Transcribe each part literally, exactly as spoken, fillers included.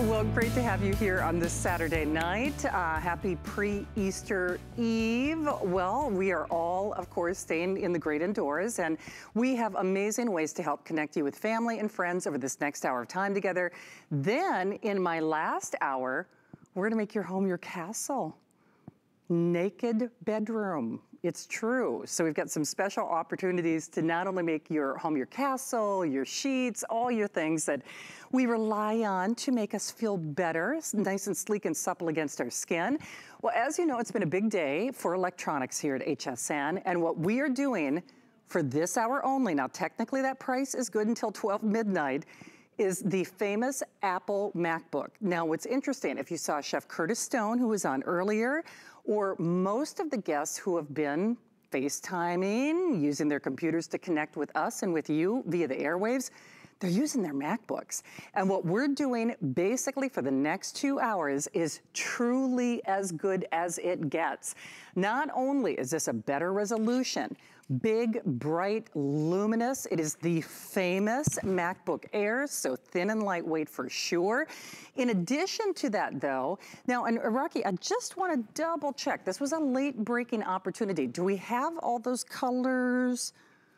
Well, great to have you here on this Saturday night. Uh, happy pre-Easter Eve. Well, we are all, of course, staying in the great indoors, and we have amazing ways to help connect you with family and friends over this next hour of time together. Then, in my last hour, we're gonna make your home your castle. Naked bedroom. It's true. So we've got some special opportunities to not only make your home your castle, your sheets, all your things that we rely on to make us feel better, nice and sleek and supple against our skin. Well, as you know, it's been a big day for electronics here at H S N, and what we are doing for this hour only, now technically that price is good until twelve midnight, is the famous Apple MacBook. Now, what's interesting, if you saw Chef Curtis Stone, who was on earlier, or most of the guests who have been FaceTiming, using their computers to connect with us and with you via the airwaves, they're using their MacBooks. And what we're doing basically for the next two hours is truly as good as it gets. Not only is this a better resolution, big, bright, luminous. It is the famous MacBook Air, so thin and lightweight for sure. In addition to that though, now, and Rocky, I just wanna double check. This was a late breaking opportunity. Do we have all those colors?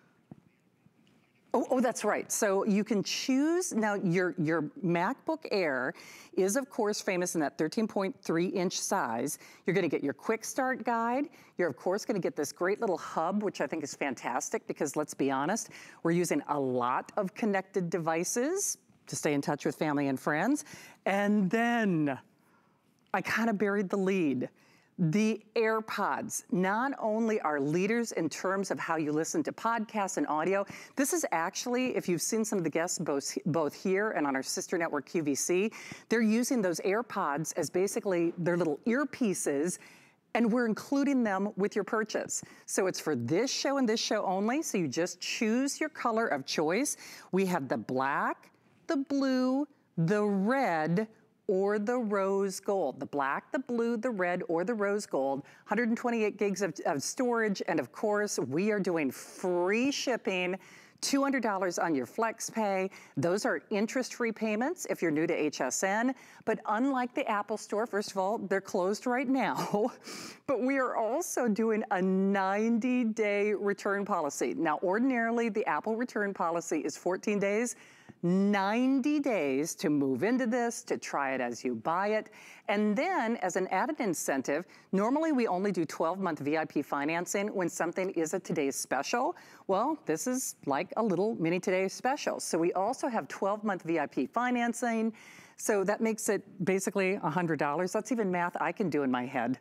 Oh, oh, that's right. So you can choose, now your, your MacBook Air is of course famous in that thirteen point three inch size. You're gonna get your quick start guide. You're of course gonna get this great little hub, which I think is fantastic because let's be honest, we're using a lot of connected devices to stay in touch with family and friends. And then I kind of buried the lead. The AirPods not only are leaders in terms of how you listen to podcasts and audio, this is actually, if you've seen some of the guests both, both here and on our sister network Q V C, they're using those AirPods as basically their little earpieces, and we're including them with your purchase. So it's for this show and this show only, so you just choose your color of choice. We have the black, the blue, the red, or the rose gold. The black, the blue, the red, or the rose gold. one hundred twenty-eight gigs of, of storage, and of course, we are doing free shipping, two hundred dollars on your flex pay. Those are interest-free payments if you're new to H S N, but unlike the Apple Store, first of all, they're closed right now, but we are also doing a ninety day return policy. Now, ordinarily, the Apple return policy is fourteen days, ninety days to move into this, to try it as you buy it. And then as an added incentive, normally we only do twelve month V I P financing when something is a today's special. Well, this is like a little mini today's special. So we also have twelve month V I P financing. So that makes it basically one hundred dollars. That's even math I can do in my head.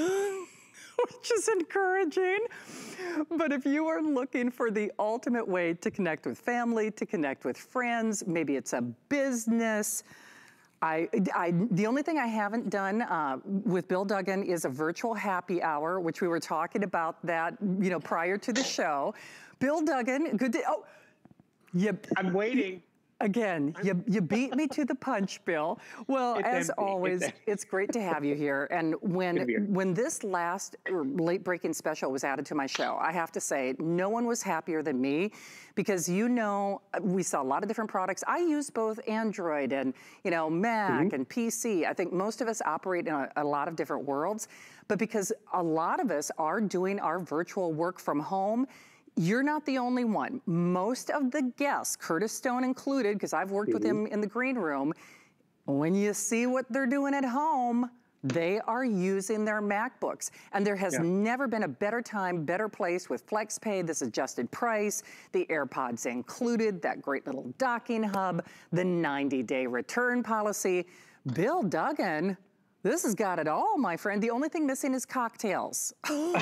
Which is encouraging. But if you are looking for the ultimate way to connect with family, to connect with friends, maybe it's a business. I, I, the only thing I haven't done uh, with Bill Duggan is a virtual happy hour, which we were talking about that, you know, prior to the show. Bill Duggan, good day. Oh, you, I'm waiting. Again, you, you beat me to the punch, Bill. Well, it's as empty. always, it's, it's great to have you here. And when, when this last late breaking special was added to my show, I have to say, no one was happier than me because, you know, we saw a lot of different products. I use both Android and, you know, Mac mm-hmm. and P C. I think most of us operate in a, a lot of different worlds, but because a lot of us are doing our virtual work from home, you're not the only one. Most of the guests, Curtis Stone included, because I've worked mm-hmm. with him in the green room, when you see what they're doing at home, they are using their MacBooks. And there has yeah. never been a better time, better place with FlexPay, this adjusted price, the AirPods included, that great little docking hub, the ninety day return policy. Bill Duggan, this has got it all, my friend. The only thing missing is cocktails.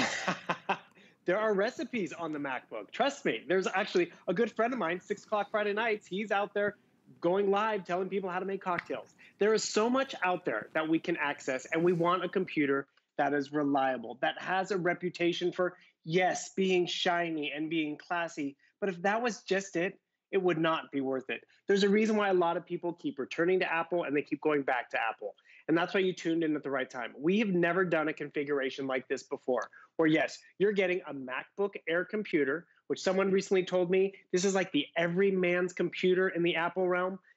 There are recipes on the MacBook. Trust me. There's actually a good friend of mine, six o'clock Friday nights, he's out there going live telling people how to make cocktails. There is so much out there that we can access, and we want a computer that is reliable, that has a reputation for, yes, being shiny and being classy. But if that was just it, it would not be worth it. There's a reason why a lot of people keep returning to Apple and they keep going back to Apple. And that's why you tuned in at the right time. We have never done a configuration like this before, where yes, you're getting a MacBook Air computer, which someone recently told me, this is like the everyman's computer in the Apple realm,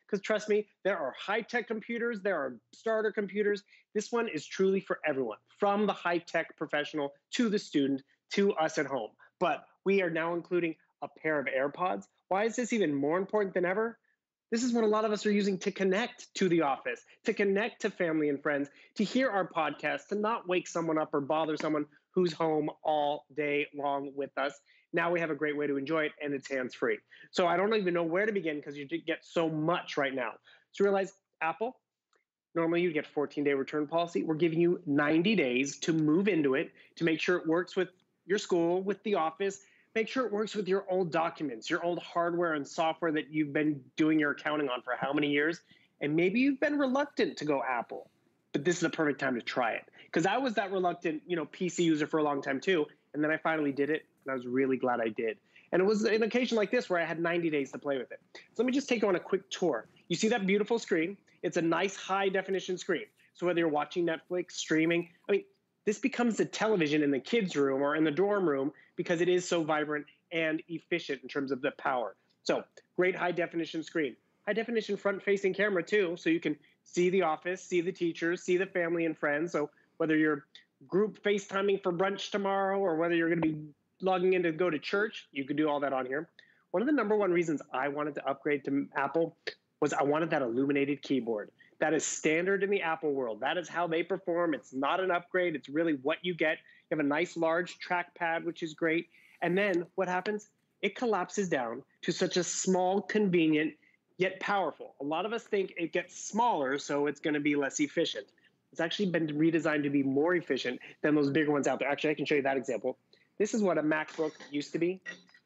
because trust me, there are high-tech computers, there are starter computers. This one is truly for everyone, from the high-tech professional to the student to us at home. But we are now including a pair of AirPods. Why is this even more important than ever? This is what a lot of us are using to connect to the office, to connect to family and friends, to hear our podcast, to not wake someone up or bother someone who's home all day long with us. Now we have a great way to enjoy it, and it's hands-free. So I don't even know where to begin because you get so much right now. So realize, Apple, normally you get fourteen-day return policy. We're giving you ninety days to move into it, to make sure it works with your school, with the office. Make sure it works with your old documents, your old hardware and software that you've been doing your accounting on for how many years. And maybe you've been reluctant to go Apple, but this is a perfect time to try it. Because I was that reluctant, you know, P C user for a long time too. And then I finally did it, and I was really glad I did. And it was an occasion like this where I had ninety days to play with it. So let me just take you on a quick tour. You see that beautiful screen? It's a nice high definition screen. So whether you're watching Netflix, streaming, I mean, this becomes the television in the kids' room or in the dorm room because it is so vibrant and efficient in terms of the power. So great high definition screen. High definition front facing camera too, so you can see the office, see the teachers, see the family and friends. So whether you're group FaceTiming for brunch tomorrow or whether you're going to be logging in to go to church, you can do all that on here. One of the number one reasons I wanted to upgrade to Apple was I wanted that illuminated keyboard. That is standard in the Apple world. That is how they perform. It's not an upgrade. It's really what you get. You have a nice large trackpad, which is great. And then what happens? It collapses down to such a small, convenient, yet powerful. A lot of us think it gets smaller, so it's going to be less efficient. It's actually been redesigned to be more efficient than those bigger ones out there. Actually, I can show you that example. This is what a MacBook used to be.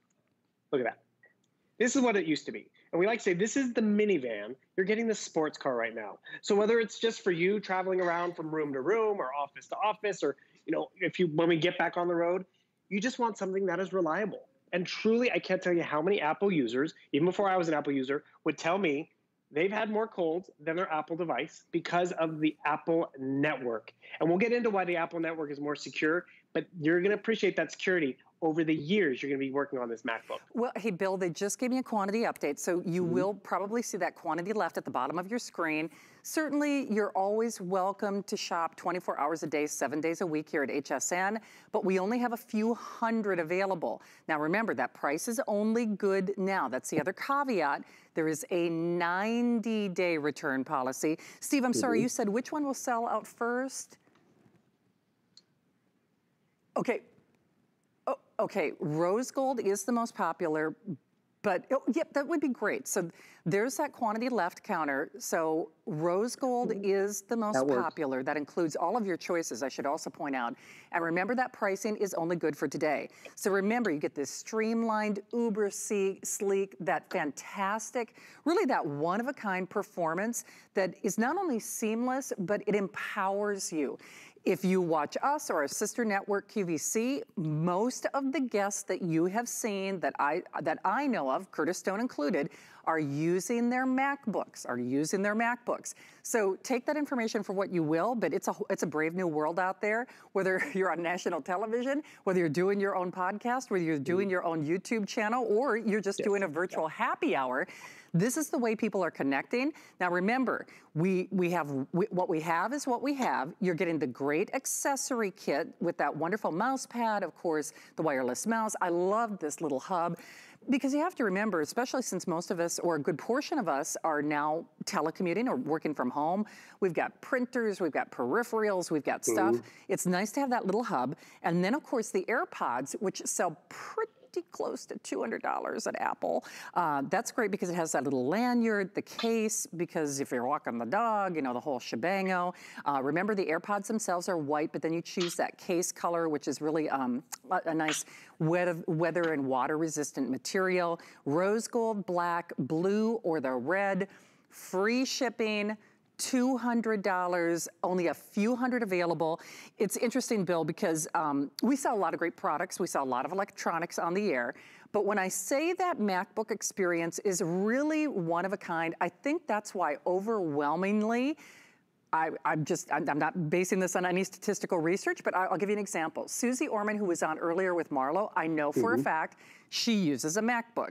Look at that. This is what it used to be. And we like to say, this is the minivan. You're getting the sports car right now. So whether it's just for you traveling around from room to room or office to office, or, you know, if you, when we get back on the road, you just want something that is reliable. And truly, I can't tell you how many Apple users, even before I was an Apple user, would tell me they've had more colds than their Apple device because of the Apple network. And we'll get into why the Apple network is more secure, but you're going to appreciate that security over the years you're going to be working on this MacBook. Well, hey, Bill, they just gave me a quantity update, so you mm-hmm. will probably see that quantity left at the bottom of your screen. Certainly, you're always welcome to shop twenty-four hours a day, seven days a week here at H S N, but we only have a few hundred available. Now, remember, that price is only good now. That's the other caveat. There is a ninety day return policy. Steve, I'm mm-hmm. sorry, you said which one will sell out first? Okay. Oh, okay, rose gold is the most popular, but oh, yep, that would be great. So there's that quantity left counter. So rose gold mm-hmm. is the most that popular. That includes all of your choices, I should also point out. And remember, that pricing is only good for today. So remember, you get this streamlined, uber sleek, that fantastic, really that one-of-a-kind performance that is not only seamless, but it empowers you. If you watch us or our sister network Q V C, most of the guests that you have seen that I that I know of, Curtis Stone included, are using their MacBooks, are using their MacBooks. So take that information for what you will, but it's a it's a brave new world out there, whether you're on national television, whether you're doing your own podcast, whether you're doing your own YouTube channel, or you're just yes. doing a virtual yeah. happy hour. This is the way people are connecting. Now remember, we, we have, we, what we have is what we have. You're getting the great accessory kit with that wonderful mouse pad, of course, the wireless mouse. I love this little hub. Because you have to remember, especially since most of us, or a good portion of us, are now telecommuting or working from home, we've got printers, we've got peripherals, we've got stuff. Mm-hmm. It's nice to have that little hub. And then, of course, the AirPods, which sell pretty close to two hundred dollars at Apple. Uh, that's great because it has that little lanyard, the case, because if you're walking the dog, you know, the whole shebango. Uh, remember, the AirPods themselves are white, but then you choose that case color, which is really um, a, a nice weather, weather and water resistant material. Rose gold, black, blue, or the red. Free shipping. two hundred dollars, only a few hundred available. It's interesting, Bill, because um, we sell a lot of great products. We sell a lot of electronics on the air. But when I say that MacBook experience is really one of a kind, I think that's why overwhelmingly, I, I'm just, I'm, I'm not basing this on any statistical research, but I'll, I'll give you an example. Susie Orman, who was on earlier with Marlo, I know for mm-hmm. a fact she uses a MacBook.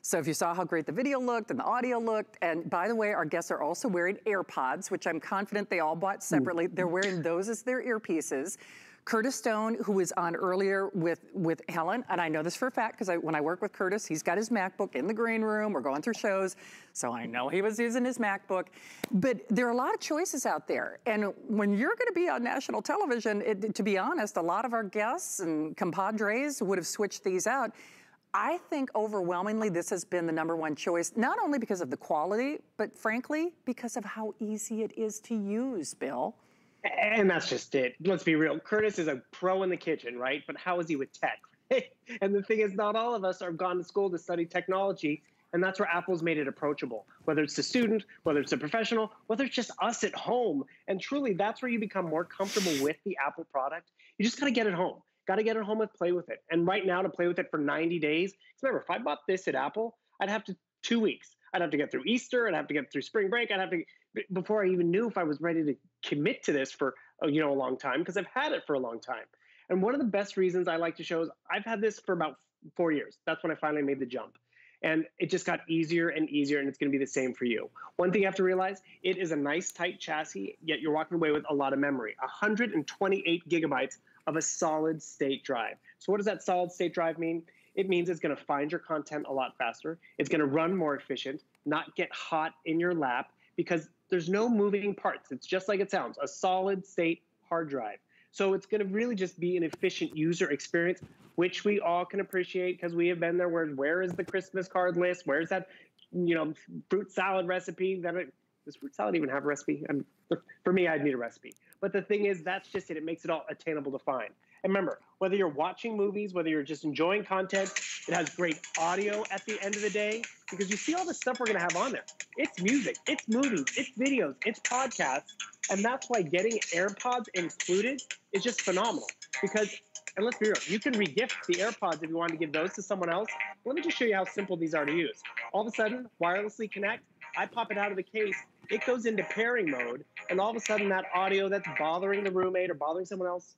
So if you saw how great the video looked and the audio looked, and by the way, our guests are also wearing AirPods, which I'm confident they all bought separately. They're wearing those as their earpieces. Curtis Stone, who was on earlier with, with Helen, and I know this for a fact because I, when I work with Curtis, he's got his MacBook in the green room. We're going through shows, so I know he was using his MacBook. But there are a lot of choices out there. And when you're going to be on national television, it, to be honest, a lot of our guests and compadres would have switched these out. I think overwhelmingly this has been the number one choice, not only because of the quality, but frankly, because of how easy it is to use, Bill. And that's just it. Let's be real. Curtis is a pro in the kitchen, right? But how is he with tech? And the thing is, not all of us are gone to school to study technology. And that's where Apple's made it approachable, whether it's a student, whether it's a professional, whether it's just us at home. And truly, that's where you become more comfortable with the Apple product. You just got to get it home. Got to get it home and play with it. And right now, to play with it for ninety days, because remember, if I bought this at Apple, I'd have to two weeks. I'd have to get through Easter. I'd have to get through spring break. I'd have to, before I even knew if I was ready to commit to this for, you know, a long time, because I've had it for a long time. And one of the best reasons I like to show is I've had this for about four years. That's when I finally made the jump. And it just got easier and easier, and it's going to be the same for you. One thing you have to realize, it is a nice, tight chassis, yet you're walking away with a lot of memory. one hundred twenty-eight gigabytes of a solid-state drive. So what does that solid-state drive mean? It means it's going to find your content a lot faster. It's going to run more efficient, not get hot in your lap, because there's no moving parts. It's just like it sounds, a solid-state hard drive. So it's going to really just be an efficient user experience, which we all can appreciate because we have been there. Where, where is the Christmas card list? Where's that, you know, fruit salad recipe? That it, does fruit salad even have a recipe? I'm, for me, I'd need a recipe. But the thing is, that's just it. It makes it all attainable to find. And remember, whether you're watching movies, whether you're just enjoying content, it has great audio at the end of the day, because you see all the stuff we're going to have on there. It's music, it's movies, it's videos, it's podcasts. And that's why getting AirPods included is just phenomenal. Because, and let's be real, you can regift the AirPods if you want to give those to someone else. Let me just show you how simple these are to use. All of a sudden, wirelessly connect, I pop it out of the case, it goes into pairing mode, and all of a sudden that audio that's bothering the roommate or bothering someone else,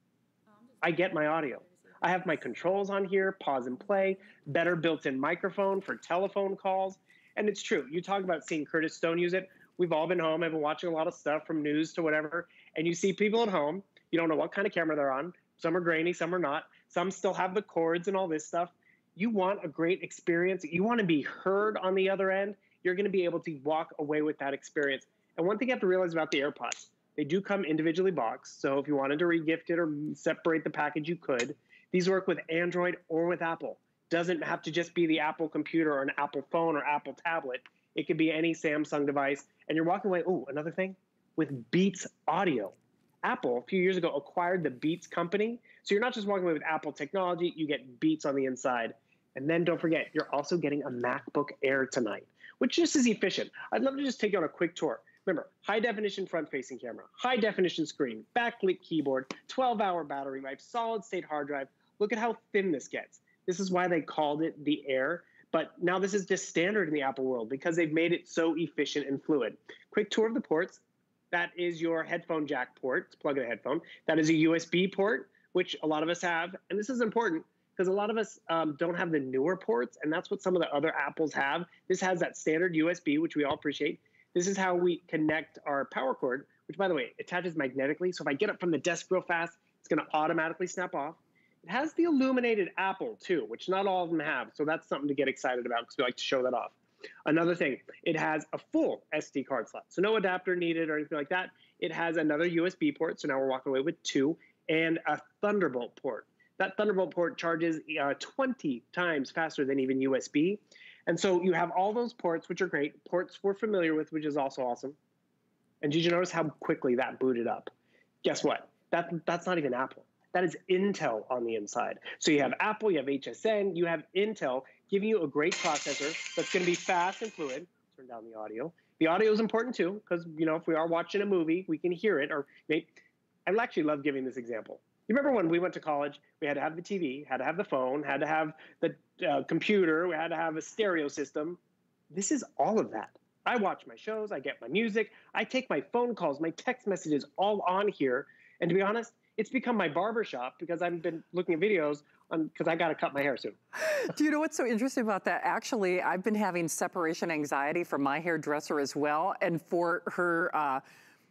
I get my audio. I have my controls on here, pause and play, better built-in microphone for telephone calls. And it's true, you talk about seeing Curtis Stone use it. We've all been home, I've been watching a lot of stuff from news to whatever, and you see people at home, you don't know what kind of camera they're on. Some are grainy, some are not. Some still have the cords and all this stuff. You want a great experience. You want to be heard on the other end. You're going to be able to walk away with that experience. And one thing you have to realize about the AirPods, they do come individually boxed. So if you wanted to regift it or separate the package, you could. These work with Android or with Apple. Doesn't have to just be the Apple computer or an Apple phone or Apple tablet. It could be any Samsung device. And you're walking away, oh, another thing, with Beats audio. Apple, a few years ago, acquired the Beats company. So you're not just walking away with Apple technology, you get Beats on the inside. And then don't forget, you're also getting a MacBook Air tonight, which just is efficient. I'd love to just take you on a quick tour. Remember, high definition front-facing camera, high definition screen, backlit keyboard, twelve hour battery life, solid state hard drive. Look at how thin this gets. This is why they called it the Air. But now this is just standard in the Apple world because they've made it so efficient and fluid. Quick tour of the ports. That is your headphone jack port to plug in a headphone. That is a U S B port, which a lot of us have. And this is important because a lot of us um, don't have the newer ports, and that's what some of the other Apples have. This has that standard U S B, which we all appreciate. This is how we connect our power cord, which, by the way, attaches magnetically. So if I get up from the desk real fast, it's going to automatically snap off. It has the illuminated Apple, too, which not all of them have. So that's something to get excited about because we like to show that off. Another thing, it has a full S D card slot. So no adapter needed or anything like that. It has another U S B port. So now we're walking away with two, and a Thunderbolt port. That Thunderbolt port charges uh, twenty times faster than even U S B. And so you have all those ports, which are great. Ports we're familiar with, which is also awesome. And did you notice how quickly that booted up? Guess what? That, that's not even Apple. That is Intel on the inside. So you have Apple, you have H S N, you have Intel giving you a great processor that's going to be fast and fluid. Turn down the audio. The audio is important too, because you know if we are watching a movie, we can hear it. Or maybe, I actually love giving this example. You remember when we went to college, we had to have the T V, had to have the phone, had to have the uh, computer, we had to have a stereo system. This is all of that. I watch my shows, I get my music, I take my phone calls, my text messages all on here. And to be honest, it's become my barbershop because I've been looking at videos because I got to cut my hair soon. Do you know what's so interesting about that? Actually, I've been having separation anxiety from my hairdresser as well, and for her, uh,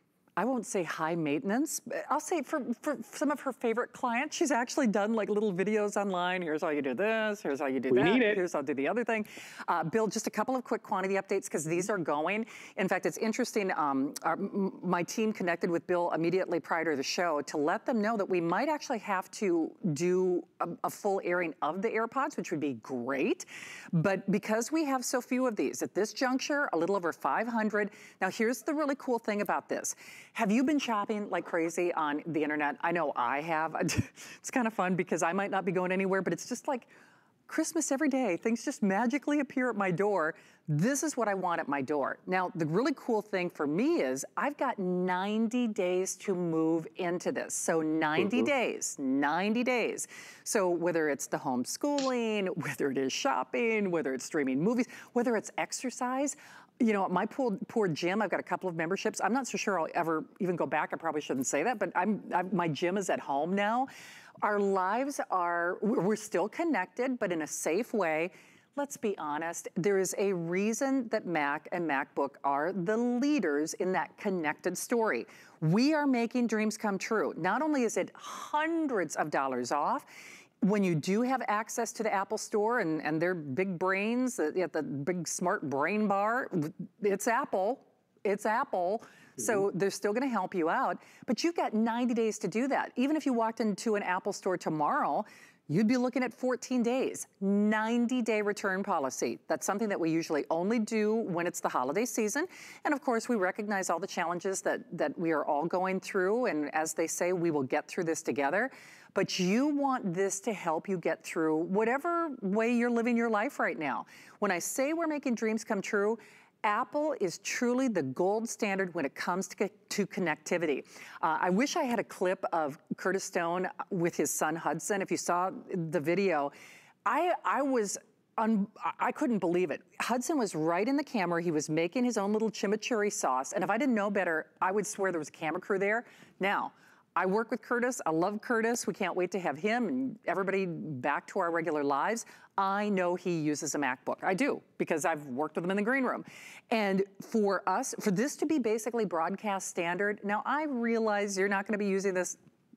I won't say high maintenance, but I'll say for, for some of her favorite clients, she's actually done like little videos online. Here's how you do this, here's how you do we that, need it. here's how to do the other thing. Uh, Bill, just a couple of quick quantity updates because these are going. In fact, it's interesting, um, our, my team connected with Bill immediately prior to the show to let them know that we might actually have to do a, a full airing of the AirPods, which would be great. But because we have so few of these, at this juncture, a little over five hundred. Now, here's the really cool thing about this. Have you been shopping like crazy on the internet? I know I have. It's kind of fun because I might not be going anywhere, but it's just like Christmas every day. Things just magically appear at my door. This is what I want at my door. Now, the really cool thing for me is I've got ninety days to move into this. So ninety mm-hmm. days, ninety days. So whether it's the homeschooling, whether it is shopping, whether it's streaming movies, whether it's exercise, you know, my poor, poor gym, I've got a couple of memberships. I'm not so sure I'll ever even go back. I probably shouldn't say that, but I'm, I'm my gym is at home now. Our lives are, we're still connected, but in a safe way. Let's be honest, there is a reason that Mac and MacBook are the leaders in that connected story. We are making dreams come true. Not only is it hundreds of dollars off, when you do have access to the Apple Store and, and their big brains, the, the big smart brain bar, it's Apple, it's Apple. Mm-hmm. So they're still gonna help you out, but you've got ninety days to do that. Even if you walked into an Apple Store tomorrow, you'd be looking at fourteen days, ninety day return policy. That's something that we usually only do when it's the holiday season. And of course, we recognize all the challenges that, that we are all going through. And as they say, we will get through this together. But you want this to help you get through whatever way you're living your life right now. When I say we're making dreams come true, Apple is truly the gold standard when it comes to, to connectivity. Uh, I wish I had a clip of Curtis Stone with his son Hudson. If you saw the video, I, I was, un, I couldn't believe it. Hudson was right in the camera. He was making his own little chimichurri sauce. And if I didn't know better, I would swear there was a camera crew there. Now, I work with Curtis. I love Curtis. We can't wait to have him and everybody back to our regular lives. I know he uses a MacBook. I do, because I've worked with him in the green room. And for us, for this to be basically broadcast standard, now I realize you're not gonna be using this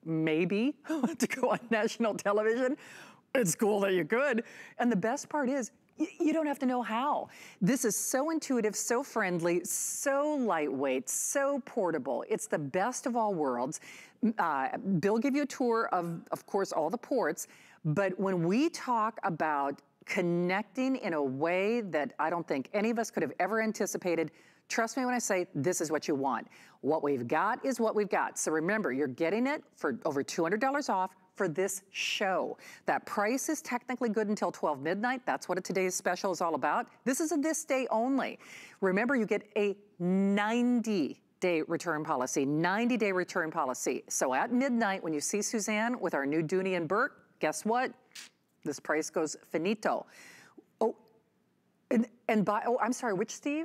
maybe to go on national television. It's cool that you could. And the best part is, you don't have to know how. This is so intuitive, so friendly, so lightweight, so portable. It's the best of all worlds. Uh, Bill gave you a tour of, of course, all the ports, but when we talk about connecting in a way that I don't think any of us could have ever anticipated, trust me when I say this is what you want. What we've got is what we've got. So remember, you're getting it for over two hundred dollars off for this show. That price is technically good until twelve midnight. That's what a today's special is all about. This is a this day only. Remember, you get a ninety day return policy, ninety day return policy. So at midnight, when you see Suzanne with our new Dooney and Burke, guess what? This price goes finito. Oh, and, and by, oh, I'm sorry, which Steve?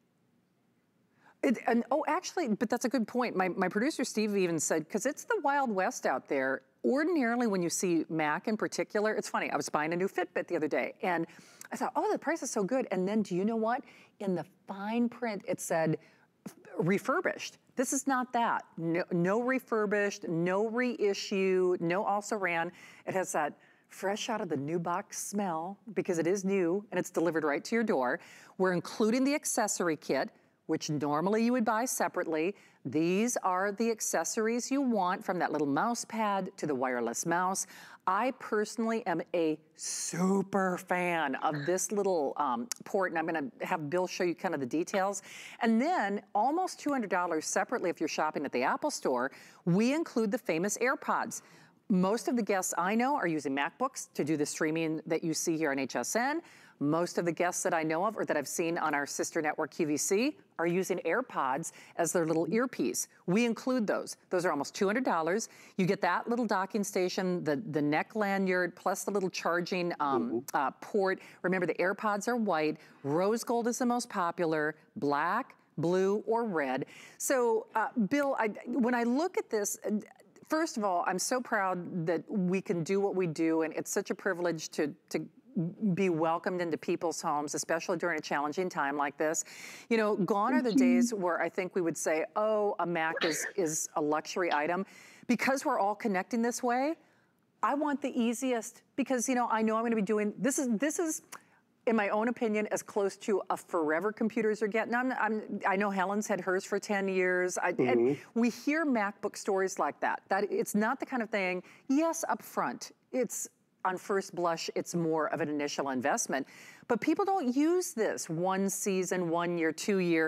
It, and oh, actually, but that's a good point. My, my producer, Steve, even said, because it's the Wild West out there, ordinarily when you see Mac in particular, it's funny, I was buying a new Fitbit the other day, and I thought, oh, the price is so good. And then do you know what? In the fine print, it said refurbished. This is not that. No, no refurbished, no reissue, no also ran. It has that fresh out of the new box smell because it is new and it's delivered right to your door. We're including the accessory kit, which normally you would buy separately. These are the accessories you want, from that little mouse pad to the wireless mouse. I personally am a super fan of this little um, port, and I'm gonna have Bill show you kind of the details. And then almost two hundred dollars separately if you're shopping at the Apple Store, we include the famous AirPods. Most of the guests I know are using MacBooks to do the streaming that you see here on H S N. Most of the guests that I know of or that I've seen on our sister network Q V C are using AirPods as their little earpiece. We include those. Those are almost two hundred dollars. You get that little docking station, the, the neck lanyard, plus the little charging um, uh, port. Remember, the AirPods are white. Rose gold is the most popular. Black, blue, or red. So, uh, Bill, I, when I look at this, First of all, I'm so proud that we can do what we do, and it's such a privilege to, to be welcomed into people's homes, especially during a challenging time like this. You know, gone are the days where I think we would say, oh, a Mac is, is a luxury item. Because we're all connecting this way, I want the easiest, because, you know, I know I'm gonna be doing, this is, this is, in my own opinion, as close to a forever computers are getting. I'm, I'm, I know Helen's had hers for ten years. I, mm-hmm. And we hear MacBook stories like that. That it's not the kind of thing, yes, up front, it's, on first blush, it's more of an initial investment. But people don't use this one season, one year, two year.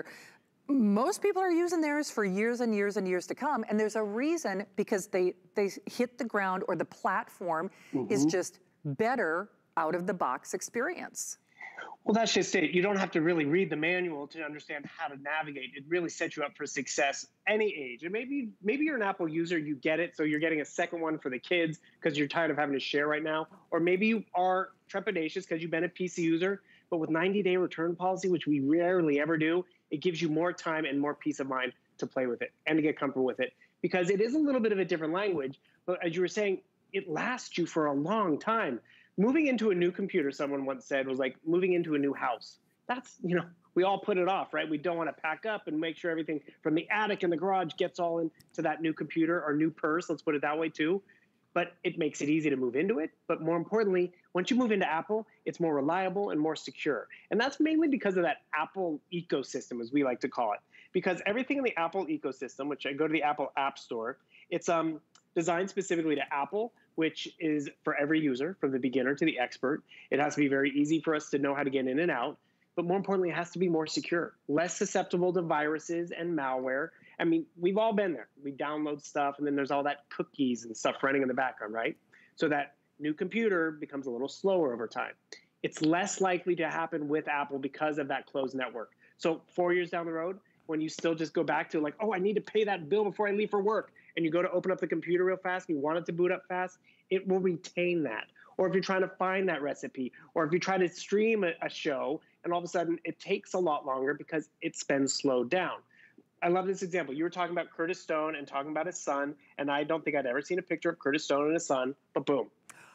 Most people are using theirs for years and years and years to come. And there's a reason, because they, they hit the ground, or the platform mm-hmm. is just better out of the box experience. Well, that's just it. You don't have to really read the manual to understand how to navigate. It really sets you up for success any age. And maybe maybe you're an Apple user, you get it, so you're getting a second one for the kids because you're tired of having to share right now. Or maybe you are trepidatious because you've been a P C user, but with ninety day return policy, which we rarely ever do, it gives you more time and more peace of mind to play with it and to get comfortable with it. Because it is a little bit of a different language, but as you were saying, it lasts you for a long time. Moving into a new computer, someone once said, was like moving into a new house. That's, you know, we all put it off, right? We don't want to pack up and make sure everything from the attic and the garage gets all into that new computer or new purse, let's put it that way too. But it makes it easy to move into it. But more importantly, once you move into Apple, it's more reliable and more secure. And that's mainly because of that Apple ecosystem, as we like to call it. Because everything in the Apple ecosystem, which I go to the Apple App Store, it's um, designed specifically to Apple, which is for every user, from the beginner to the expert. It has to be very easy for us to know how to get in and out. But more importantly, it has to be more secure, less susceptible to viruses and malware. I mean, we've all been there. We download stuff, and then there's all that cookies and stuff running in the background, right? So that new computer becomes a little slower over time. It's less likely to happen with Apple because of that closed network. So four years down the road, when you still just go back to like, oh, I need to pay that bill before I leave for work, and you go to open up the computer real fast, and you want it to boot up fast, it will retain that. Or if you're trying to find that recipe, or if you try to stream a, a show, and all of a sudden it takes a lot longer because it's been slowed down. I love this example. You were talking about Curtis Stone and talking about his son, and I don't think I'd ever seen a picture of Curtis Stone and his son, but boom.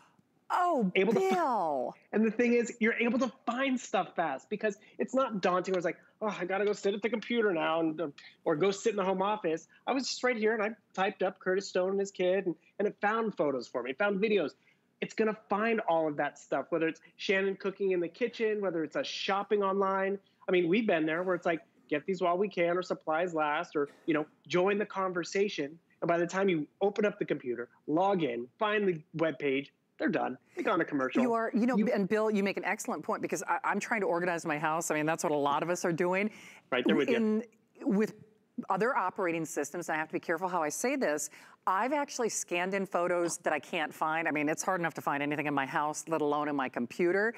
Oh, able Bill. To, and the thing is, you're able to find stuff fast because it's not daunting. Where it's like, oh, I got to go sit at the computer now and or go sit in the home office. I was just right here, and I typed up Curtis Stone and his kid, and, and it found photos for me. It found videos. It's going to find all of that stuff, whether it's Shannon cooking in the kitchen, whether it's us shopping online. I mean, we've been there where it's like, get these while we can, or supplies last, or, you know, join the conversation. And by the time you open up the computer, log in, find the web page, they're done. They go on a commercial. You are, you know, you, and Bill, you make an excellent point, because I, I'm trying to organize my house. I mean, that's what a lot of us are doing. Right there with in, you. With other operating systems, and I have to be careful how I say this, I've actually scanned in photos that I can't find. I mean, it's hard enough to find anything in my house, let alone in my computer.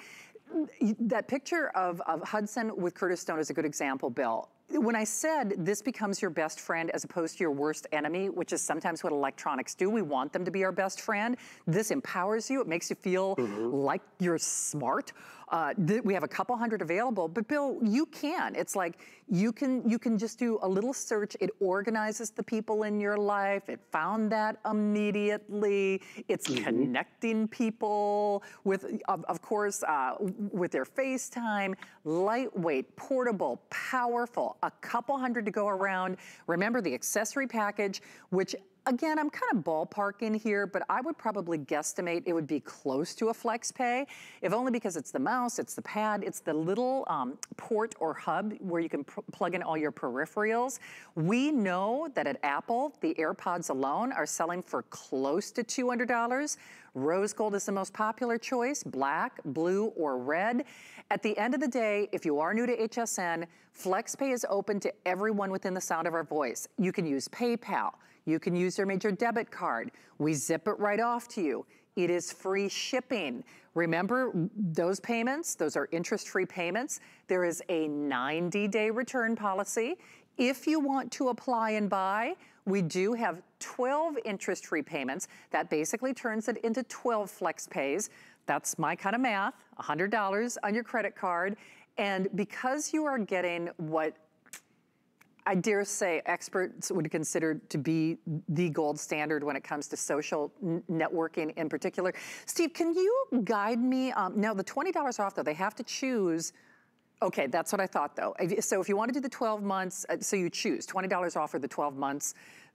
That picture of, of Hudson with Curtis Stone is a good example, Bill. When I said this becomes your best friend as opposed to your worst enemy, which is sometimes what electronics do, we want them to be our best friend. This empowers you. It makes you feel mm-hmm. like you're smart. Uh, we have a couple hundred available, but Bill, you can. It's like you can you can just do a little search. It organizes the people in your life. It found that immediately. It's mm-hmm. connecting people with, of, of course, uh, with their FaceTime. Lightweight, portable, powerful. A couple hundred to go around. Remember the accessory package, which again, I'm kind of ballparking here, but I would probably guesstimate it would be close to a flex pay, if only because it's the mouse, it's the pad, it's the little um, port or hub where you can pr plug in all your peripherals. We know that at Apple, the AirPods alone are selling for close to two hundred dollars. Rose gold is the most popular choice, black, blue, or red. At the end of the day, if you are new to H S N, FlexPay is open to everyone within the sound of our voice. You can use PayPal. You can use your major debit card. We zip it right off to you. It is free shipping. Remember, those payments, those are interest-free payments. There is a ninety day return policy. If you want to apply and buy, we do have twelve interest-free payments. That basically turns it into twelve flex pays. That's my kind of math, one hundred dollars on your credit card. And because you are getting what I dare say experts would consider to be the gold standard when it comes to social networking in particular. Steve, can you guide me? Um, now, the twenty dollars off, though, they have to choose. Okay, that's what I thought, though. So if you want to do the twelve months, uh, so you choose twenty dollars off for the twelve months.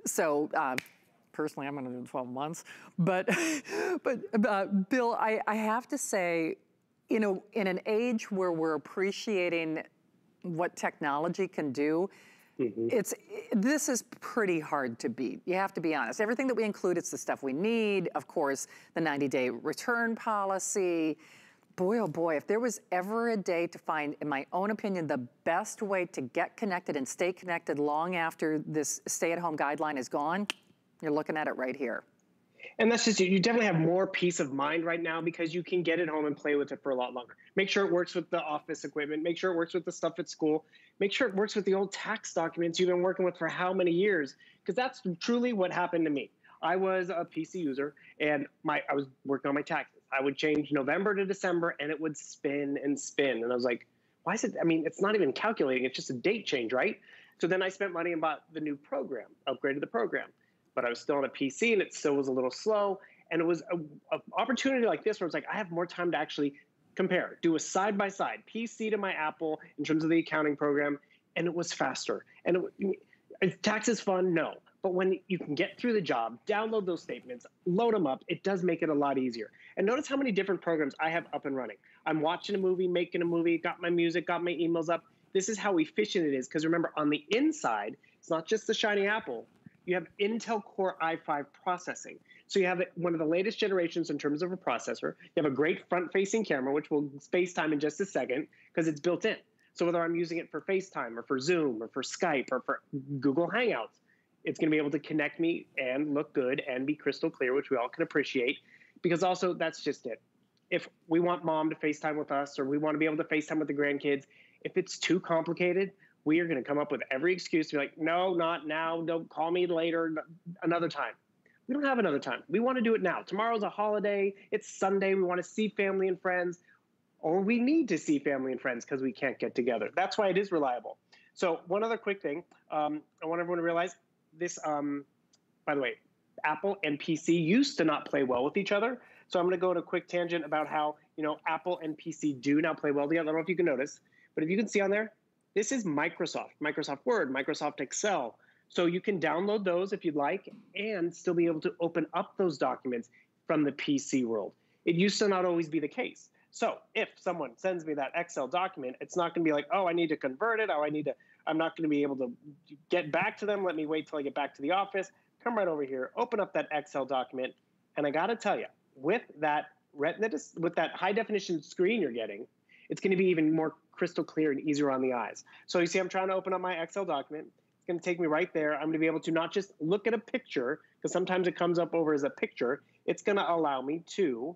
So uh, personally, I'm going to do twelve months. But, but uh, Bill, I, I have to say, you know, in an age where we're appreciating what technology can do, mm-hmm. it's this is pretty hard to beat. You have to be honest. Everything that we include, it's the stuff we need. Of course, the ninety day return policy. Boy, oh boy, if there was ever a day to find, in my own opinion, the best way to get connected and stay connected long after this stay-at-home guideline is gone, you're looking at it right here. And that's just, you definitely have more peace of mind right now because you can get it home and play with it for a lot longer. Make sure it works with the office equipment. Make sure it works with the stuff at school. Make sure it works with the old tax documents you've been working with for how many years? Because that's truly what happened to me. I was a P C user and my I was working on my taxes. I would change November to December and it would spin and spin. And I was like, why is it? I mean, it's not even calculating. It's just a date change, right? So then I spent money and bought the new program, upgraded the program. But I was still on a P C and it still was a little slow. And it was an opportunity like this where it's like, I have more time to actually compare, do a side-by-side, P C to my Apple in terms of the accounting program, and it was faster. And it, is taxes fun? No. But when you can get through the job, download those statements, load them up, it does make it a lot easier. And notice how many different programs I have up and running. I'm watching a movie, making a movie, got my music, got my emails up. This is how efficient it is. Because remember, on the inside, it's not just the shiny Apple. You have Intel Core i five processing. So you have one of the latest generations in terms of a processor. You have a great front-facing camera, which we'll FaceTime in just a second, because it's built in. So whether I'm using it for FaceTime or for Zoom or for Skype or for Google Hangouts, it's going to be able to connect me and look good and be crystal clear, which we all can appreciate. Because also, that's just it. If we want mom to FaceTime with us or we want to be able to FaceTime with the grandkids, if it's too complicated, we are going to come up with every excuse to be like, no, not now. Don't call me later, another time. We don't have another time. We want to do it now. Tomorrow's a holiday. It's Sunday. We want to see family and friends. Or we need to see family and friends because we can't get together. That's why it is reliable. So one other quick thing. Um, I want everyone to realize this, um, by the way, Apple and P C used to not play well with each other. So I'm going to go on a quick tangent about how, you know, Apple and P C do now play well together. I don't know if you can notice, but if you can see on there, this is Microsoft, Microsoft Word, Microsoft Excel. So you can download those if you'd like and still be able to open up those documents from the P C world. It used to not always be the case. So if someone sends me that Excel document, it's not going to be like, oh, I need to convert it. Oh, I need to, I'm not going to be able to get back to them. Let me wait till I get back to the office. Come right over here, open up that Excel document. And I got to tell you, with that retina, with that high definition screen you're getting, it's going to be even more crystal clear and easier on the eyes. So you see, I'm trying to open up my Excel document. It's going to take me right there. I'm going to be able to not just look at a picture, because sometimes it comes up over as a picture. It's going to allow me to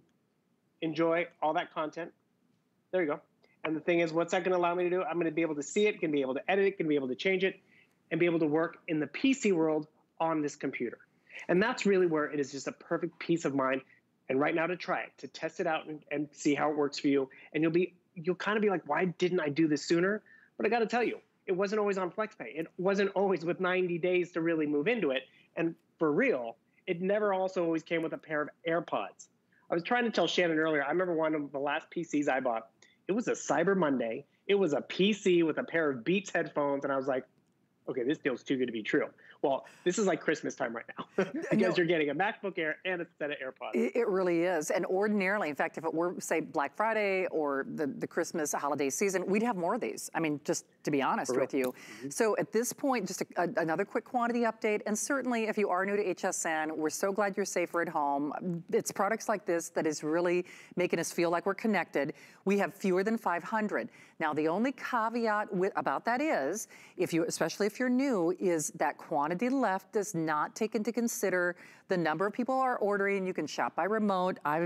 enjoy all that content. There you go. And the thing is, what's that going to allow me to do? I'm going to be able to see it, can be able to edit it, can be able to change it, and be able to work in the P C world on this computer. And that's really where it is just a perfect peace of mind. And right now to try it, to test it out and, and see how it works for you. And you'll be, you'll kind of be like, why didn't I do this sooner? But I got to tell you, it wasn't always on FlexPay. It wasn't always with ninety days to really move into it. And for real, it never also always came with a pair of AirPods. I was trying to tell Shannon earlier, I remember one of the last P Cs I bought. It was a Cyber Monday. It was a P C with a pair of Beats headphones. And I was like, okay, this feels too good to be true. Well, this is like Christmas time right now because no, you're getting a MacBook Air and a set of AirPods. It really is. And ordinarily, in fact, if it were, say, Black Friday or the, the Christmas holiday season, we'd have more of these. I mean, just to be honest with you. Mm-hmm. So at this point, just a, a, another quick quantity update. And certainly, if you are new to H S N, we're so glad you're safer at home. It's products like this that is really making us feel like we're connected. We have fewer than five hundred. Now, the only caveat with, about that is, if you, especially if you're new, is that quantity left does not take into consider the number of people who are ordering. You can shop by remote. I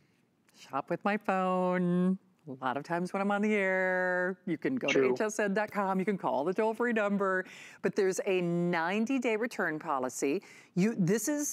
shop with my phone. A lot of times when I'm on the air, you can go True. to H S N dot com, you can call the toll-free number, but there's a ninety day return policy. You, this is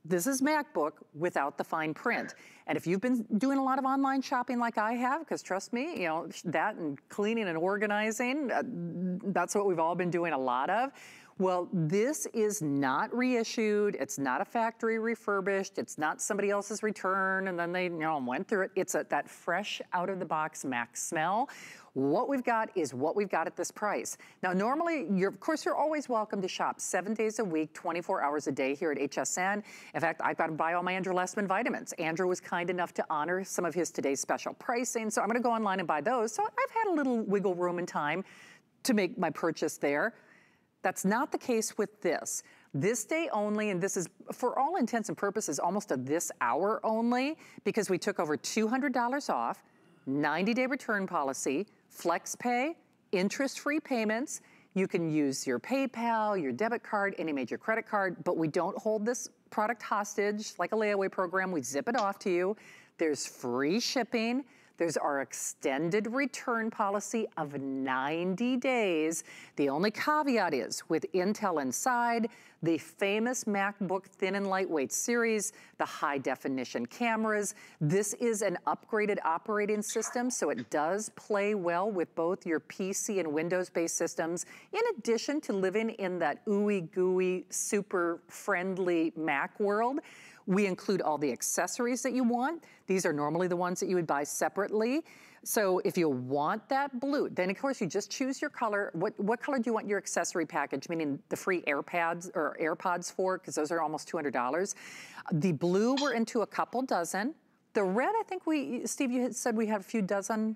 This is MacBook without the fine print. And if you've been doing a lot of online shopping like I have, because trust me, you know, that and cleaning and organizing, uh, that's what we've all been doing a lot of. Well, this is not reissued. It's not a factory refurbished. It's not somebody else's return and then they, you know, went through it. It's a, that fresh out of the box Mac smell. What we've got is what we've got at this price. Now, normally, you're, of course, you're always welcome to shop seven days a week, twenty-four hours a day here at H S N. In fact, I've got to buy all my Andrew Lessman vitamins. Andrew was kind enough to honor some of his today's special pricing, so I'm gonna go online and buy those. So I've had a little wiggle room and time to make my purchase there. That's not the case with this. This day only, and this is, for all intents and purposes, almost a this hour only, because we took over two hundred dollars off, ninety day return policy, flex pay, interest-free payments. You can use your PayPal, your debit card, any major credit card, but we don't hold this product hostage like a layaway program. We zip it off to you. There's free shipping. There's our extended return policy of ninety days. The only caveat is with Intel inside, the famous MacBook thin and lightweight series, the high definition cameras. This is an upgraded operating system, so it does play well with both your P C and Windows-based systems, in addition to living in that ooey gooey, super friendly Mac world. We include all the accessories that you want. These are normally the ones that you would buy separately. So if you want that blue, then of course you just choose your color. What, what color do you want your accessory package, meaning the free AirPods or AirPods for, because those are almost two hundred dollars. The blue, we're into a couple dozen. The red, I think we, Steve, you had said we had a few dozen.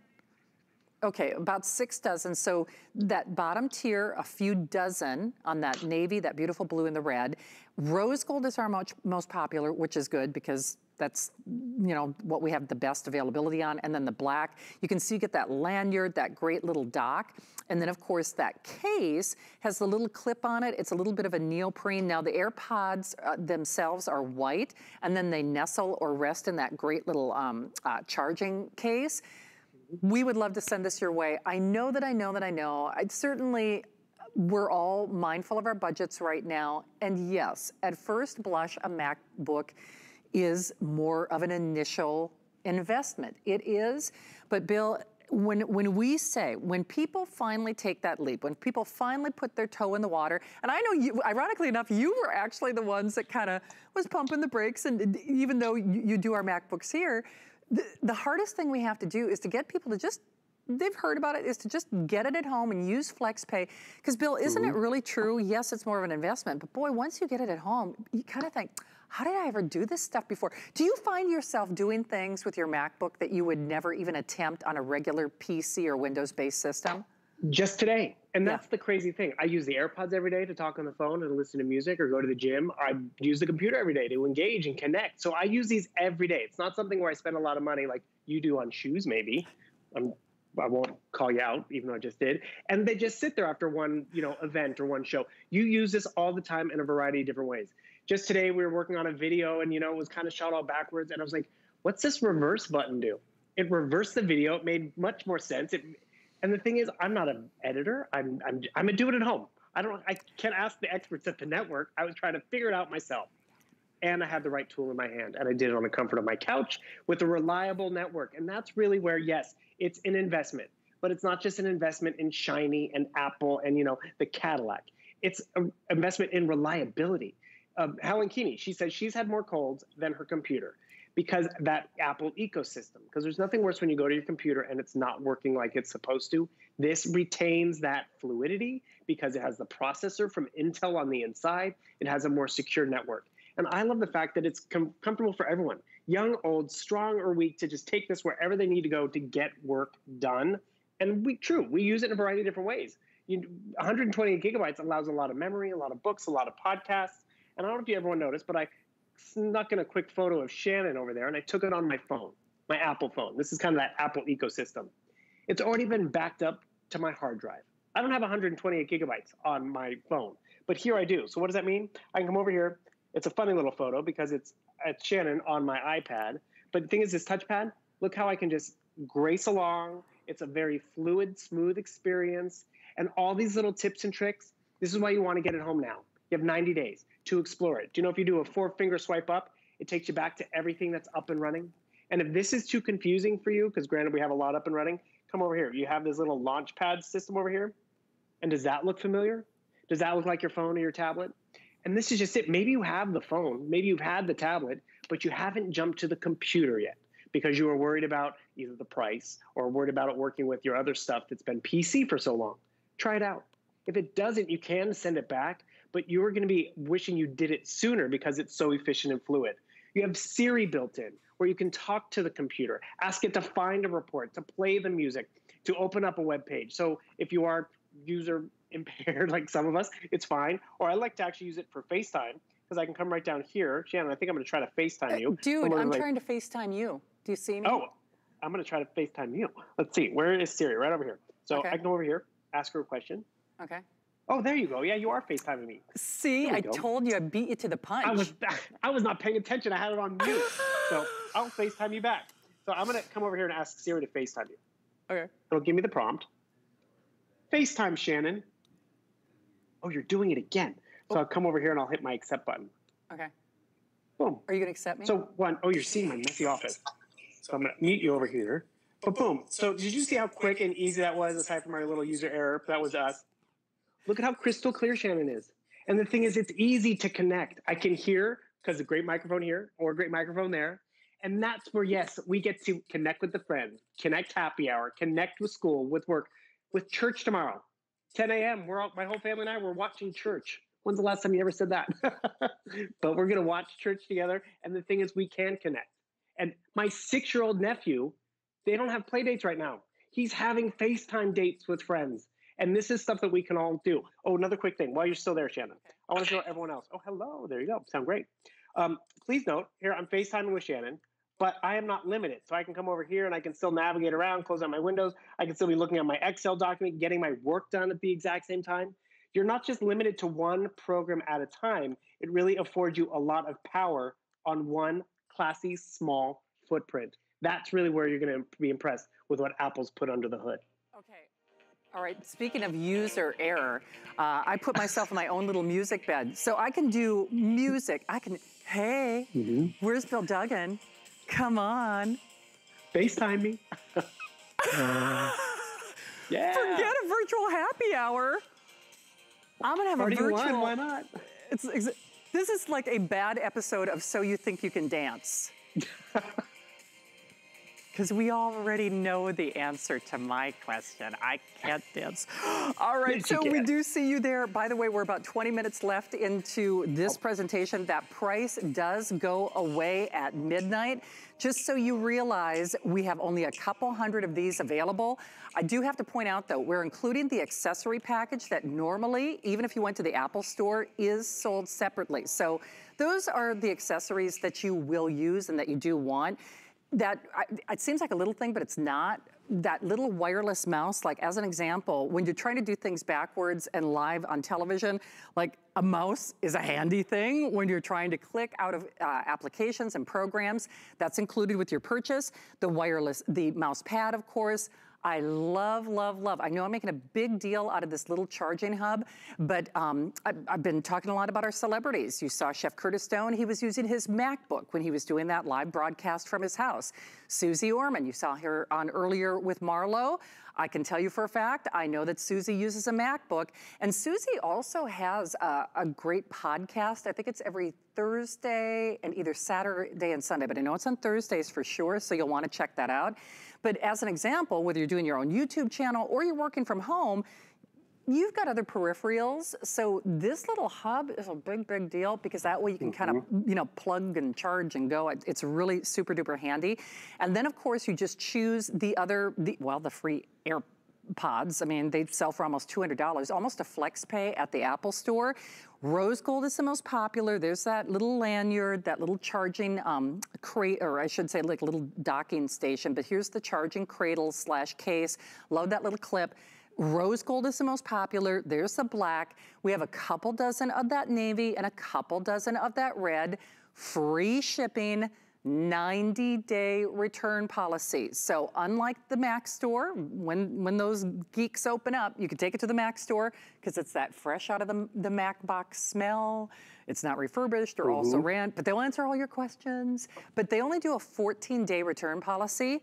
Okay, about six dozen. So that bottom tier, a few dozen on that navy, that beautiful blue and the red. Rose gold is our most, most popular, which is good because that's, you know, what we have the best availability on. And then the black, you can see you get that lanyard, that great little dock. And then of course that case has the little clip on it. It's a little bit of a neoprene. Now the AirPods uh, themselves are white, and then they nestle or rest in that great little um, uh, charging case. We would love to send this your way. I know that I know that I know. I'd certainly, we're all mindful of our budgets right now. And yes, at first blush, a MacBook is more of an initial investment. It is, but Bill, when, when we say, when people finally take that leap, when people finally put their toe in the water, and I know you, ironically enough, you were actually the ones that kind of was pumping the brakes, and even though you, you do our MacBooks here, The, the hardest thing we have to do is to get people to just, they've heard about it, is to just get it at home and use FlexPay. Because Bill, isn't mm-hmm. it really true? Yes, it's more of an investment, but boy, once you get it at home, you kind of think, how did I ever do this stuff before? Do you find yourself doing things with your MacBook that you would never even attempt on a regular P C or Windows-based system? Just today. And that's yeah. the crazy thing. I use the AirPods every day to talk on the phone and listen to music or go to the gym. I use the computer every day to engage and connect. So I use these every day. It's not something where I spend a lot of money like you do on shoes, maybe. I'm, I won't call you out, even though I just did. And they just sit there after one, you know, event or one show. You use this all the time in a variety of different ways. Just today we were working on a video and, you know, it was kind of shot all backwards. And I was like, what's this reverse button do? It reversed the video. It made much more sense. It, And the thing is, I'm not an editor. I'm I'm I'm a do it at home. I don't. I can't ask the experts at the network. I was trying to figure it out myself, and I had the right tool in my hand, and I did it on the comfort of my couch with a reliable network. And that's really where, yes, it's an investment, but it's not just an investment in shiny and Apple and you know the Cadillac. It's an investment in reliability. Um, Helen Keeney, she says she's had more colds than her computer. Because that Apple ecosystem, because there's nothing worse when you go to your computer and it's not working like it's supposed to. This retains that fluidity because it has the processor from Intel on the inside. It has a more secure network. And I love the fact that it's com comfortable for everyone, young, old, strong, or weak, to just take this wherever they need to go to get work done. And we, true, we use it in a variety of different ways. You, one hundred twenty gigabytes allows a lot of memory, a lot of books, a lot of podcasts. And I don't know if you everyone noticed, but I snuck in a quick photo of Shannon over there, and I took it on my phone, my Apple phone. This is kind of that Apple ecosystem. It's already been backed up to my hard drive. I don't have one hundred twenty-eight gigabytes on my phone, but here I do. So what does that mean? I can come over here. It's a funny little photo because it's, it's Shannon on my iPad. But the thing is, this touchpad, look how I can just grace along. It's a very fluid, smooth experience. And all these little tips and tricks, this is why you want to get it home now. You have ninety days to explore it. Do you know if you do a four finger swipe up, it takes you back to everything that's up and running? And if this is too confusing for you, because granted we have a lot up and running, come over here. You have this little launch pad system over here. And does that look familiar? Does that look like your phone or your tablet? And this is just it. Maybe you have the phone, maybe you've had the tablet, but you haven't jumped to the computer yet because you were worried about either the price or worried about it working with your other stuff that's been P C for so long. Try it out. If it doesn't, you can send it back, but you're going to be wishing you did it sooner because it's so efficient and fluid. You have Siri built in where you can talk to the computer, ask it to find a report, to play the music, to open up a web page. So if you are user impaired like some of us, it's fine. Or I like to actually use it for FaceTime because I can come right down here. Shannon, I think I'm going to try to FaceTime you. Uh, dude, I'm like, trying to FaceTime you. Do you see me? Oh, I'm going to try to FaceTime you. Let's see. Where is Siri? Right over here. So okay. I can go over here, ask her a question. Okay. Oh, there you go. Yeah, you are FaceTiming me. See, I go. told you I beat you to the punch. I was I was not paying attention. I had it on mute. So I'll FaceTime you back. So I'm going to come over here and ask Siri to FaceTime you. Okay. It'll give me the prompt. FaceTime Shannon. Oh, you're doing it again. So oh. I'll come over here and I'll hit my accept button. Okay. Boom. Are you going to accept me? So one, oh, you're seeing my messy office. So I'm going to mute you over here. But boom. So did you see how quick and easy that was aside from our little user error? That was us. Look at how crystal clear Shannon is. And the thing is, it's easy to connect. I can hear because a great microphone here or a great microphone there. And that's where, yes, we get to connect with the friends, connect happy hour, connect with school, with work, with church tomorrow. ten a m We're all, my whole family and I, we're watching church. When's the last time you ever said that? But we're going to watch church together. And the thing is, we can connect. And my six-year-old nephew, they don't have play dates right now. He's having FaceTime dates with friends. And this is stuff that we can all do. Oh, another quick thing. While you're still there, Shannon, okay. I want to show everyone else. Oh, hello. There you go. Sound great. Um, please note, here I'm FaceTiming with Shannon, but I am not limited. So I can come over here and I can still navigate around, close out my windows. I can still be looking at my Excel document, getting my work done at the exact same time. You're not just limited to one program at a time. It really affords you a lot of power on one classy, small footprint. That's really where you're going to be impressed with what Apple's put under the hood. Okay. All right, speaking of user error, uh, I put myself in my own little music bed. So I can do music. I can, hey, mm-hmm. Where's Bill Duggan? Come on. FaceTime me. uh, yeah. Forget a virtual happy hour. I'm going to have Party a virtual. One, why not? It's, it's, this is like a bad episode of So You Think You Can Dance. Because we already know the answer to my question. I can't dance. All right, yes, so we do see you there. By the way, we're about twenty minutes left into this oh. presentation. That price does go away at midnight. Just so you realize, we have only a couple hundred of these available. I do have to point out, though, we're including the accessory package that normally, even if you went to the Apple store, is sold separately. So those are the accessories that you will use and that you do want. That, it seems like a little thing, but it's not. That little wireless mouse, like as an example, when you're trying to do things backwards and live on television, like a mouse is a handy thing when you're trying to click out of uh, applications and programs. That's included with your purchase. The wireless, the mouse pad, of course. I love, love, love. I know I'm making a big deal out of this little charging hub, but um, I, I've been talking a lot about our celebrities. You saw Chef Curtis Stone. He was using his MacBook when he was doing that live broadcast from his house. Susie Orman, you saw her on earlier with Marlo. I can tell you for a fact, I know that Susie uses a MacBook. And Susie also has a, a great podcast. I think it's every Thursday and either Saturday and Sunday, but I know it's on Thursdays for sure, so you'll want to check that out. But as an example, whether you're doing your own YouTube channel or you're working from home, you've got other peripherals. So this little hub is a big, big deal because that way you can mm-hmm. kind of, you know, plug and charge and go. It's really super duper handy. And then of course you just choose the other, the, well, the free AirPods. I mean, they sell for almost two hundred dollars, almost a flex pay at the Apple store. Rose gold is the most popular. There's that little lanyard, that little charging um, crate, or I should say like a little docking station, but here's the charging cradle slash case. Love that little clip. Rose gold is the most popular. There's the black. We have a couple dozen of that navy and a couple dozen of that red. Free shipping. ninety day return policy. So unlike the Mac store, when, when those geeks open up, you can take it to the Mac store because it's that fresh out of the, the Mac box smell. It's not refurbished or mm-hmm. also ran, but they'll answer all your questions. But they only do a fourteen day return policy.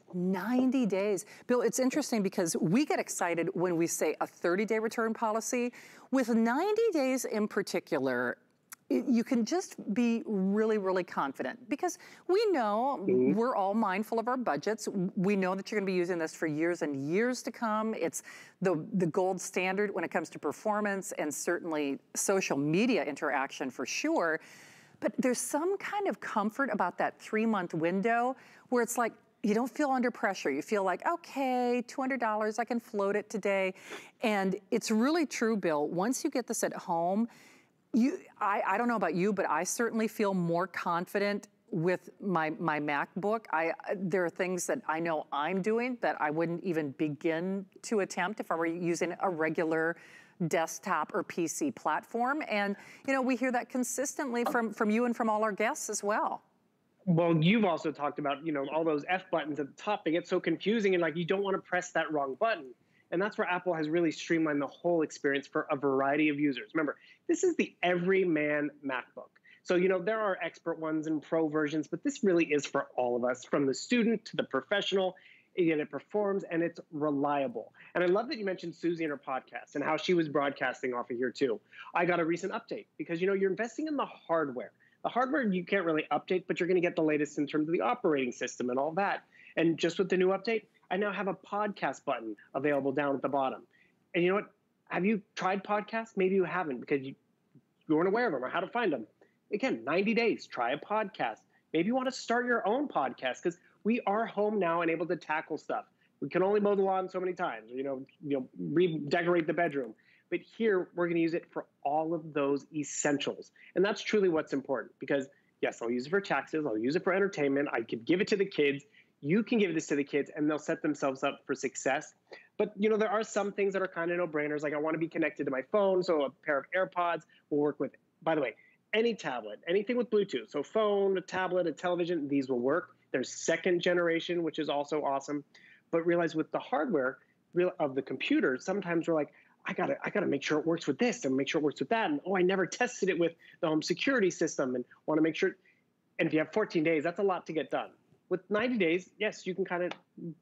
ninety days. Bill, it's interesting because we get excited when we say a thirty day return policy. With ninety days in particular, you can just be really, really confident because we know mm-hmm. we're all mindful of our budgets. We know that you're gonna be using this for years and years to come. It's the, the gold standard when it comes to performance and certainly social media interaction for sure. But there's some kind of comfort about that three month window where it's like, you don't feel under pressure. You feel like, okay, two hundred dollars, I can float it today. And it's really true, Bill, once you get this at home, You, I, I don't know about you, but I certainly feel more confident with my, my MacBook. I, there are things that I know I'm doing that I wouldn't even begin to attempt if I were using a regular desktop or P C platform. And, you know, we hear that consistently from, from you and from all our guests as well. Well, you've also talked about, you know, all those F buttons at the top. They get so confusing and like you don't want to press that wrong button. And that's where Apple has really streamlined the whole experience for a variety of users. Remember, this is the everyman MacBook. So, you know, there are expert ones and pro versions, but this really is for all of us, from the student to the professional. And it performs and it's reliable. And I love that you mentioned Susie in her podcast and how she was broadcasting off of here too. I got a recent update because, you know, you're investing in the hardware. The hardware you can't really update, but you're going to get the latest in terms of the operating system and all that. And just with the new update, I now have a podcast button available down at the bottom. And you know what? Have you tried podcasts? Maybe you haven't because you, you weren't aware of them or how to find them. Again, ninety days, try a podcast. Maybe you want to start your own podcast because we are home now and able to tackle stuff. We can only mow the lawn so many times, you know, you know, redecorate the bedroom. But here, we're going to use it for all of those essentials. And that's truly what's important because, yes, I'll use it for taxes. I'll use it for entertainment. I could give it to the kids. You can give this to the kids and they'll set themselves up for success. But, you know, there are some things that are kind of no-brainers. Like I want to be connected to my phone. So a pair of AirPods will work with, by the way, any tablet, anything with Bluetooth. So phone, a tablet, a television, these will work. There's second generation, which is also awesome. But realize with the hardware real of the computer, sometimes we're like, I gotta, I gotta make sure it works with this and make sure it works with that. And oh, I never tested it with the home security system and want to make sure. And if you have fourteen days, that's a lot to get done. With ninety days, yes, you can kind of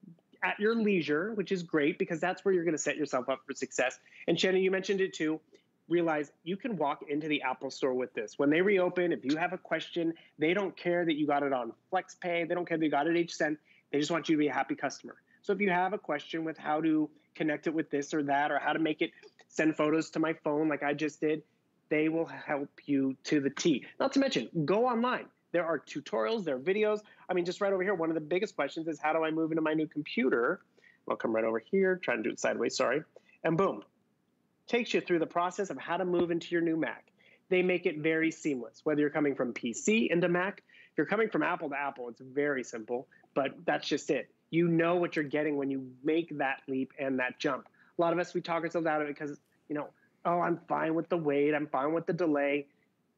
at your leisure, which is great because that's where you're going to set yourself up for success. And Shannon, you mentioned it too. Realize you can walk into the Apple store with this. When they reopen, if you have a question, they don't care that you got it on FlexPay. They don't care that you got it at H S N. They just want you to be a happy customer. So if you have a question with how to connect it with this or that, or how to make it send photos to my phone like I just did, they will help you to the T. Not to mention, go online. There are tutorials, there are videos. I mean, just right over here, one of the biggest questions is how do I move into my new computer? I'll come right over here, try to do it sideways, sorry. And boom, takes you through the process of how to move into your new Mac. They make it very seamless, whether you're coming from P C into Mac, if you're coming from Apple to Apple, it's very simple, but that's just it. You know what you're getting when you make that leap and that jump. A lot of us, we talk ourselves out of it because, you know, oh, I'm fine with the wait, I'm fine with the delay.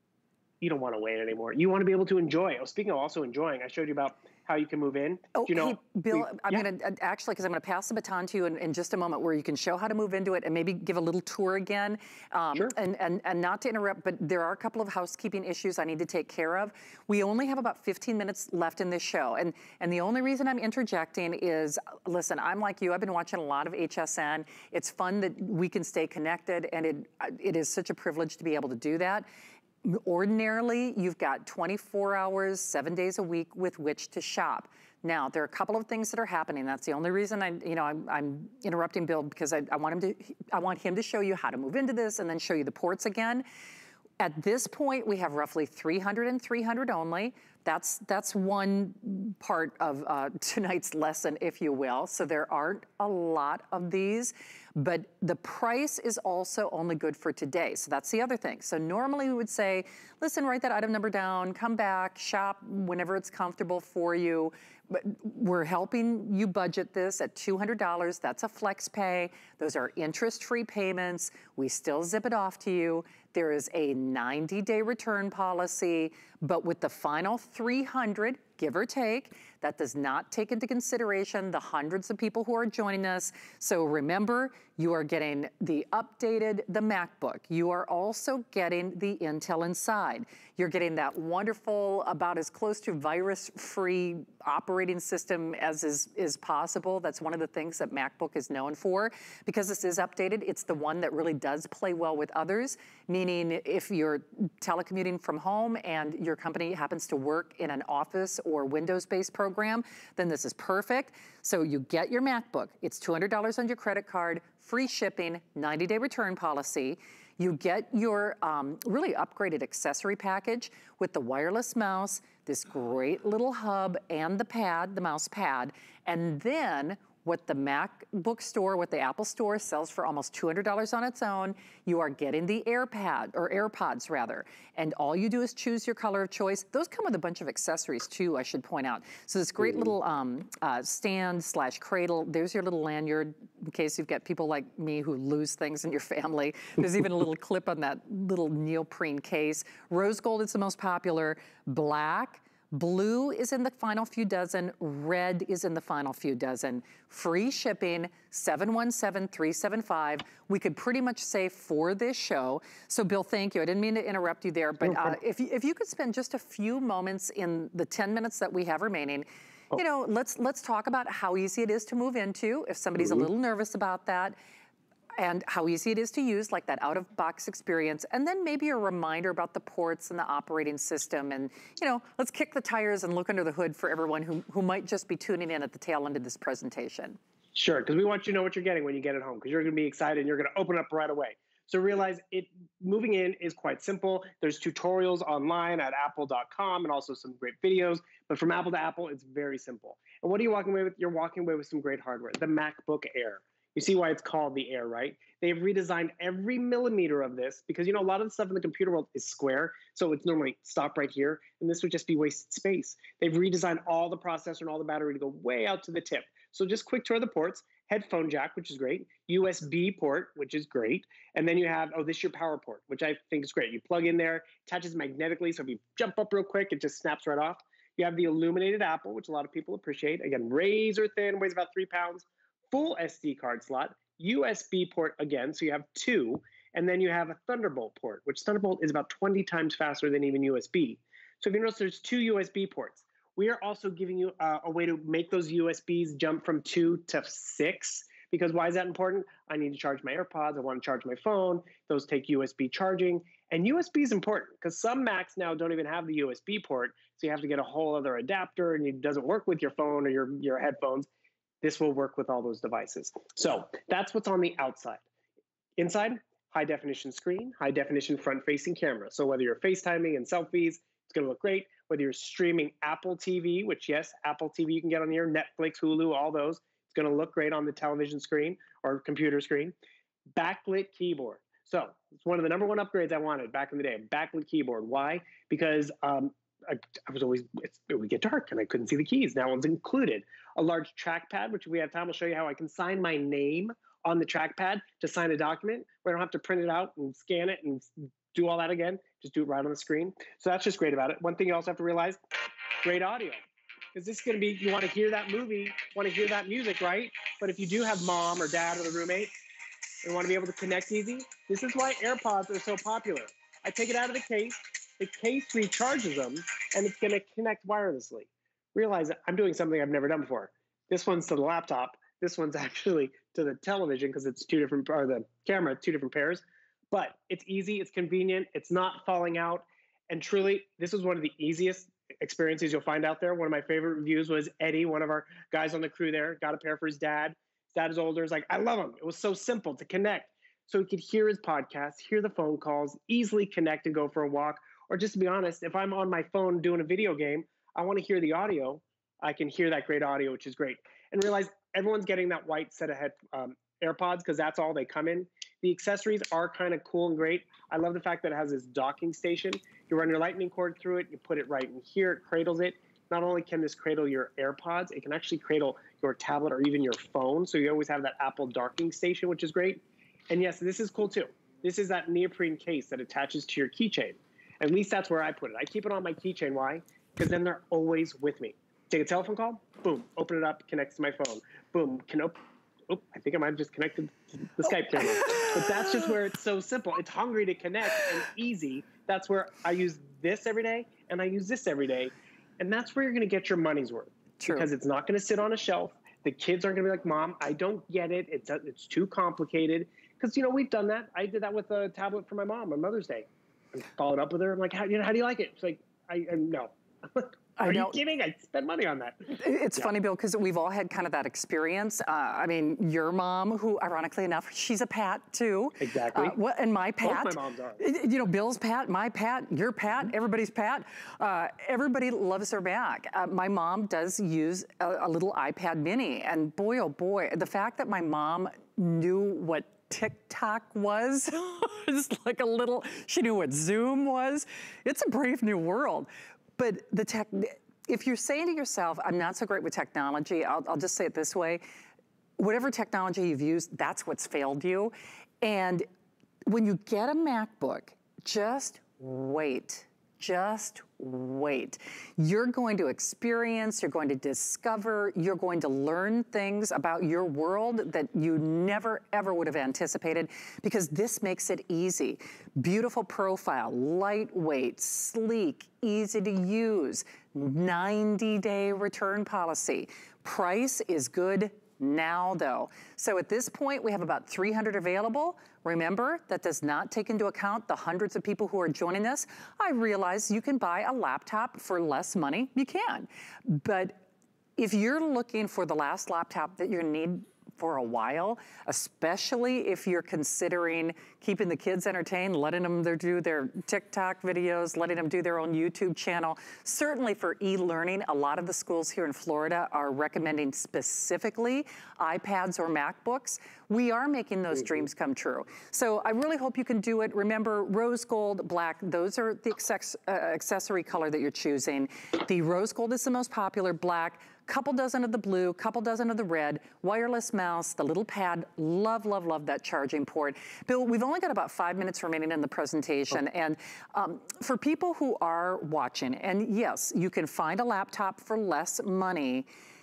You don't want to wait anymore. You want to be able to enjoy. Oh, speaking of also enjoying, I showed you about how you can move in. Oh, you know, hey, Bill, we, I'm yeah. going to actually, because I'm going to pass the baton to you in, in just a moment where you can show how to move into it and maybe give a little tour again. Um, sure. and, and, and not to interrupt, but there are a couple of housekeeping issues I need to take care of. We only have about fifteen minutes left in this show. And, and the only reason I'm interjecting is, listen, I'm like you. I've been watching a lot of H S N. It's fun that we can stay connected, and it, it is such a privilege to be able to do that. Ordinarily, you've got twenty-four hours, seven days a week with which to shop. Now, there are a couple of things that are happening. That's the only reason I, you know, I'm, I'm interrupting Bill because I, I want him to, I want him to show you how to move into this and then show you the ports again. At this point, we have roughly three hundred and three hundred only. That's, that's one part of uh, tonight's lesson, if you will. So there aren't a lot of these, but the price is also only good for today. So that's the other thing. So normally we would say, listen, write that item number down, come back, shop whenever it's comfortable for you. But we're helping you budget this at two hundred dollars. That's a flex pay. Those are interest-free payments. We still zip it off to you. There is a ninety day return policy, but with the final three hundred, give or take. That does not take into consideration the hundreds of people who are joining us. So remember, you are getting the updated, the MacBook. You are also getting the Intel Inside. You're getting that wonderful, about as close to virus-free operating system as is, is possible. That's one of the things that MacBook is known for. Because this is updated, it's the one that really does play well with others, meaning if you're telecommuting from home and your company happens to work in an office or Windows-based program, then this is perfect. So you get your MacBook. It's two hundred dollars on your credit card, free shipping, ninety day return policy. You get your um, really upgraded accessory package with the wireless mouse, this great little hub, and the pad, the mouse pad, and then what the MacBook Store, what the Apple Store sells for almost two hundred dollars on its own, you are getting the AirPad, or AirPods rather, and all you do is choose your color of choice. Those come with a bunch of accessories too, I should point out. So this great little um, uh, stand slash cradle, there's your little lanyard in case you've got people like me who lose things in your family. There's even a little clip on that little neoprene case. Rose gold is the most popular, black, blue is in the final few dozen, red is in the final few dozen. Free shipping, seven one seven, three seven five. We could pretty much say for this show. So Bill, thank you. I didn't mean to interrupt you there, but uh, if, you, if you could spend just a few moments in the ten minutes that we have remaining, you know, let's, let's talk about how easy it is to move into, if somebody's mm-hmm. a little nervous about that, and how easy it is to use, like that out-of-box experience, and then maybe a reminder about the ports and the operating system, and, you know, let's kick the tires and look under the hood for everyone who, who might just be tuning in at the tail end of this presentation. Sure, because we want you to know what you're getting when you get it home, because you're going to be excited and you're going to open up right away. So realize it moving in is quite simple. There's tutorials online at apple dot com and also some great videos, but from Apple to Apple, it's very simple. And what are you walking away with? You're walking away with some great hardware, the MacBook Air. You see why it's called the Air, right? They've redesigned every millimeter of this because, you know, a lot of the stuff in the computer world is square. So it's normally stop right here. And this would just be wasted space. They've redesigned all the processor and all the battery to go way out to the tip. So just quick tour of the ports, headphone jack, which is great, U S B port, which is great. And then you have, oh, this is your power port, which I think is great. You plug in there, attaches magnetically. So if you jump up real quick, it just snaps right off. You have the illuminated Apple, which a lot of people appreciate. Again, razor thin, weighs about three pounds. Full S D card slot, U S B port again, so you have two, and then you have a Thunderbolt port, which Thunderbolt is about twenty times faster than even U S B. So if you notice, there's two U S B ports. We are also giving you uh, a way to make those U S Bs jump from two to six, because why is that important? I need to charge my AirPods, I want to charge my phone, those take U S B charging, and U S B is important, because some Macs now don't even have the U S B port, so you have to get a whole other adapter, and it doesn't work with your phone or your, your headphones. This will work with all those devices. So that's what's on the outside. Inside, high definition screen, high definition front facing camera. So whether you're FaceTiming and selfies, it's gonna look great. Whether you're streaming Apple T V, which yes, Apple T V you can get on here, Netflix, Hulu, all those, it's gonna look great on the television screen or computer screen. Backlit keyboard. So it's one of the number one upgrades I wanted back in the day, backlit keyboard. Why? Because um, I, I was always, it's, it would get dark and I couldn't see the keys. Now it's included. A large trackpad, which if we have time, I'll show you how I can sign my name on the trackpad to sign a document where I don't have to print it out and scan it and do all that again. Just do it right on the screen. So that's just great about it. One thing you also have to realize, great audio. Because this is going to be, you want to hear that movie, want to hear that music, right? But if you do have mom or dad or the roommate, and want to be able to connect easy, this is why AirPods are so popular. I take it out of the case, the case recharges them, and it's going to connect wirelessly. Realize that I'm doing something I've never done before. This one's to the laptop. This one's actually to the television because it's two different, or the camera, two different pairs. But it's easy, it's convenient, it's not falling out. And truly, this is one of the easiest experiences you'll find out there. One of my favorite reviews was Eddie, one of our guys on the crew there, got a pair for his dad. His dad is older. He's like, I love him. It was so simple to connect. So he could hear his podcast, hear the phone calls, easily connect and go for a walk. Or just to be honest, if I'm on my phone doing a video game, I want to hear the audio. I can hear that great audio, which is great. And realize everyone's getting that white set of head, um, AirPods because that's all they come in. The accessories are kind of cool and great. I love the fact that it has this docking station. You run your lightning cord through it, you put it right in here, it cradles it. Not only can this cradle your AirPods, it can actually cradle your tablet or even your phone. So you always have that Apple docking station, which is great. And yes, this is cool too. This is that neoprene case that attaches to your keychain. At least that's where I put it. I keep it on my keychain. Why? because then they're always with me. Take a telephone call, boom, open it up, connects to my phone. Boom, can open, oh, I think I might have just connected to the Skype camera. But that's just where it's so simple. It's hungry to connect and easy. That's where I use this every day, and I use this every day. And that's where you're going to get your money's worth. True. Because it's not going to sit on a shelf. The kids aren't going to be like, Mom, I don't get it. It's it's too complicated. Because, you know, we've done that. I did that with a tablet for my mom on Mother's Day. I followed up with her. I'm like, how, you know, how do you like it? She's like, I, I no. Are you kidding? I spend money on that. It's yeah. funny, Bill, because we've all had kind of that experience. Uh, I mean, your mom, who ironically enough, she's a Pat too. Exactly. Uh, what, and my Pat. Both my moms are. You know, Bill's Pat, my Pat, your Pat, everybody's Pat. Uh, everybody loves her back. Uh, my mom does use a, a little iPad mini, and boy, oh boy, the fact that my mom knew what TikTok was, it's like a little, she knew what Zoom was. It's a brave new world. But the tech, if you're saying to yourself, I'm not so great with technology, I'll, I'll just say it this way, whatever technology you've used, that's what's failed you. And when you get a MacBook, just wait, just wait. You're going to experience, you're going to discover, you're going to learn things about your world that you never, ever would have anticipated, because this makes it easy. Beautiful profile, lightweight, sleek, easy to use, ninety day return policy. Price is good now though. So at this point, we have about three hundred available. Remember, that does not take into account the hundreds of people who are joining us. I realize you can buy a laptop for less money. You can. But if you're looking for the last laptop that you need for a while, especially if you're considering keeping the kids entertained, letting them do their TikTok videos, letting them do their own YouTube channel. Certainly for e-learning, a lot of the schools here in Florida are recommending specifically iPads or MacBooks. We are making those dreams come true. So I really hope you can do it. Remember, rose gold, black, those are the access uh, accessory color that you're choosing. The rose gold is the most popular, black, couple dozen of the blue, couple dozen of the red, wireless mouse, the little pad, love, love, love that charging port. Bill, we've only got about five minutes remaining in the presentation. Oh. And um, for people who are watching, and yes, you can find a laptop for less money,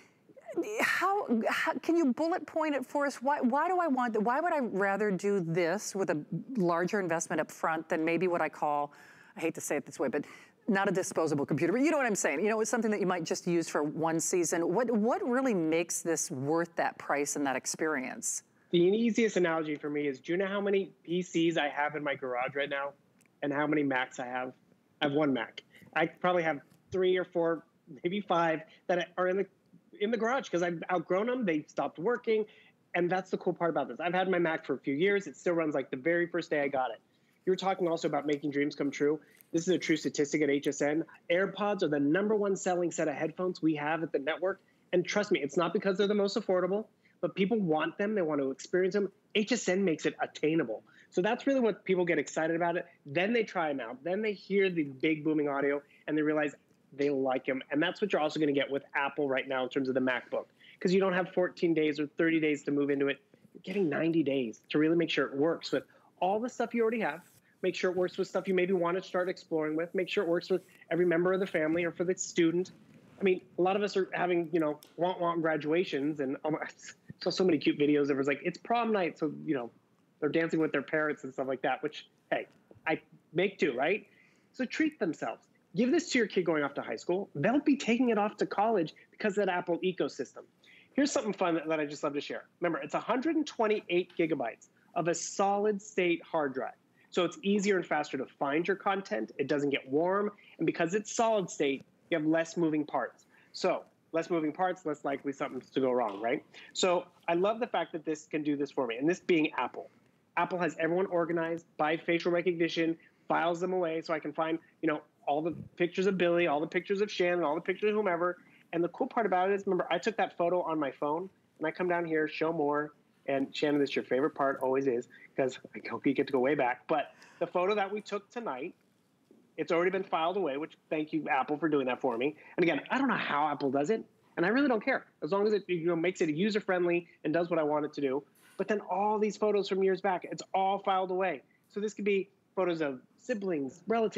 how, how can you bullet point it for us? Why, why do I want, why would I rather do this with a larger investment up front than maybe what I call, I hate to say it this way, but not a disposable computer, but you know what I'm saying. You know, it's something that you might just use for one season. What, what really makes this worth that price and that experience? The easiest analogy for me is, do you know how many P Cs I have in my garage right now and how many Macs I have? I have one Mac. I probably have three or four, maybe five that are in the, in the garage because I've outgrown them. They stopped working. And that's the cool part about this. I've had my Mac for a few years. It still runs like the very first day I got it. You were talking also about making dreams come true. This is a true statistic at H S N. AirPods are the number one selling set of headphones we have at the network. And trust me, it's not because they're the most affordable, but people want them. They want to experience them. H S N makes it attainable. So that's really what people get excited about it. Then they try them out. Then they hear the big booming audio and they realize they like them. And that's what you're also going to get with Apple right now in terms of the MacBook. Because you don't have fourteen days or thirty days to move into it. You're getting ninety days to really make sure it works with all the stuff you already have. Make sure it works with stuff you maybe want to start exploring with. Make sure it works with every member of the family or for the student. I mean, a lot of us are having, you know, want, want graduations. And um, I saw so many cute videos. It was like, it's prom night. So, you know, they're dancing with their parents and stuff like that, which, hey, I make too, right? So treat themselves. Give this to your kid going off to high school. They'll be taking it off to college because of that Apple ecosystem. Here's something fun that, that I just love to share. Remember, it's one hundred twenty-eight gigabytes of a solid state hard drive. So it's easier and faster to find your content. It doesn't get warm. And because it's solid state, you have less moving parts. So less moving parts, less likely something's to go wrong, right? So I love the fact that this can do this for me. And this being Apple. Apple has everyone organized by facial recognition, files them away so I can find, you know, all the pictures of Billy, all the pictures of Shannon, all the pictures of whomever. And the cool part about it is, remember, I took that photo on my phone and I come down here, show more. And Shannon, this is your favorite part, always is, because I hope you get to go way back. But the photo that we took tonight, it's already been filed away, which thank you, Apple, for doing that for me. And again, I don't know how Apple does it, and I really don't care. As long as it, you know, makes it user-friendly and does what I want it to do. But then all these photos from years back, it's all filed away. So this could be photos of siblings, relatives,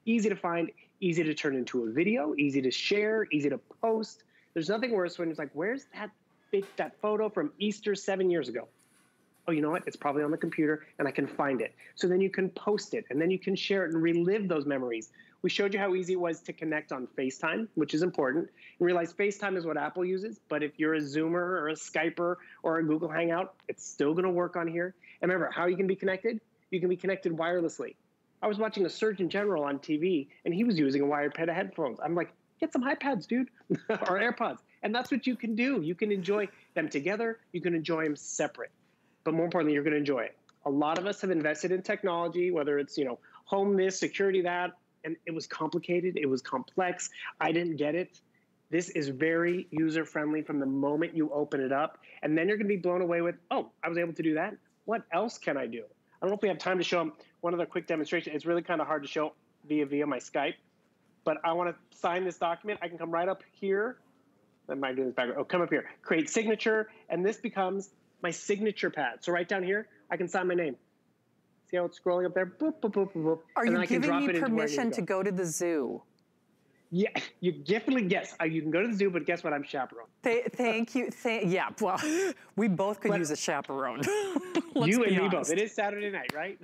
easy to find, easy to turn into a video, easy to share, easy to post. There's nothing worse when it's like, where's that big, that photo from Easter seven years ago? Oh, you know what? It's probably on the computer and I can find it. So then you can post it and then you can share it and relive those memories. We showed you how easy it was to connect on FaceTime, which is important. And realize FaceTime is what Apple uses, but if you're a Zoomer or a Skyper or a Google Hangout, it's still gonna work on here. And remember, how you can be connected? You can be connected wirelessly. I was watching a Surgeon General on T V and he was using a wired pair of headphones. I'm like, get some iPads, dude, or AirPods. And that's what you can do. You can enjoy them together. You can enjoy them separate. But more importantly, you're going to enjoy it. A lot of us have invested in technology, whether it's, you know, home this, security that, and it was complicated. It was complex. I didn't get it. This is very user-friendly from the moment you open it up. And then you're going to be blown away with, oh, I was able to do that. What else can I do? I don't know if we have time to show them one other quick demonstration. It's really kind of hard to show via via my Skype. But I want to sign this document. I can come right up here. Am I doing this backwards? Oh, come up here. Create signature. And this becomes my signature pad. So right down here, I can sign my name. See how it's scrolling up there? Boop, boop, boop, boop. Are and you then I can giving drop me it into where I need permission to to go. go to the zoo? Yeah, you definitely guess. Uh, You can go to the zoo, but guess what? I'm chaperone. Th thank you. Th yeah, well, we both could But use a chaperone. You and me honest. both. It is Saturday night, right?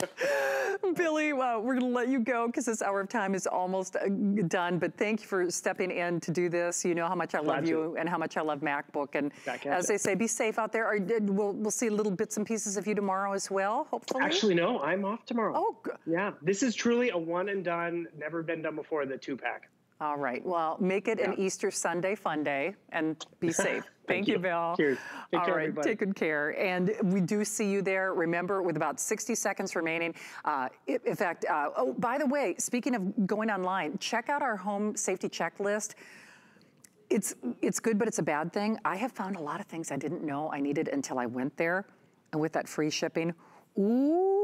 Billy, well, we're going to let you go because this hour of time is almost uh, done. But thank you for stepping in to do this. You know how much I Glad love to. you and how much I love MacBook. And Back at as it. they say, be safe out there. Are, we'll, we'll see little bits and pieces of you tomorrow as well, hopefully. Actually, no, I'm off tomorrow. Oh, good. Yeah, this is truly a one and done, never been done before, the two pack. All right. Well, make it Yeah. an Easter Sunday fun day and be safe. Thank, Thank you, you. Bill. Cheers. Take All care, right. everybody. Take good care. And we do see you there. Remember, with about sixty seconds remaining. Uh, in in fact, uh, oh, by the way, speaking of going online, check out our home safety checklist. It's, it's good, but it's a bad thing. I have found a lot of things I didn't know I needed until I went there. And with that free shipping, ooh,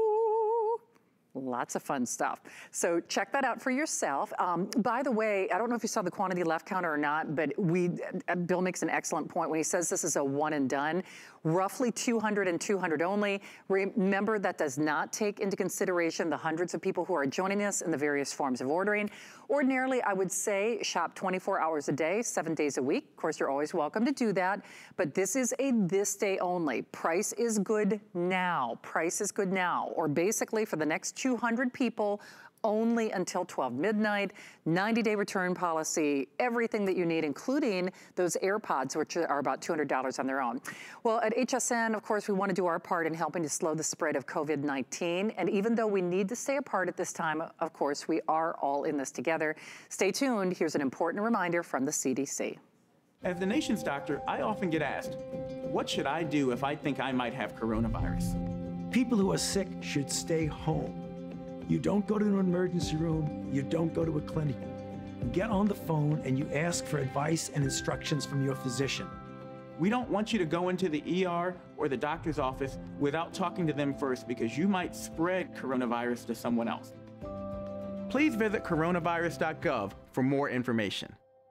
lots of fun stuff. So check that out for yourself. Um, by the way, I don't know if you saw the quantity left counter or not, but we, uh, Bill makes an excellent point when he says this is a one and done. Roughly two hundred and two hundred only. Remember, that does not take into consideration the hundreds of people who are joining us in the various forms of ordering. Ordinarily, I would say shop twenty-four hours a day, seven days a week. Of course, you're always welcome to do that, but this is a this day only. Price is good now. Price is good now, or basically for the next two hundred people, only until twelve midnight, ninety day return policy, everything that you need, including those AirPods, which are about two hundred dollars on their own. Well, at H S N, of course, we want to do our part in helping to slow the spread of COVID nineteen. And even though we need to stay apart at this time, of course, we are all in this together. Stay tuned. Here's an important reminder from the C D C. As the nation's doctor, I often get asked, what should I do if I think I might have coronavirus? People who are sick should stay home. You don't go to an emergency room, you don't go to a clinic. You get on the phone and you ask for advice and instructions from your physician. We don't want you to go into the E R or the doctor's office without talking to them first, because you might spread coronavirus to someone else. Please visit coronavirus dot gov for more information.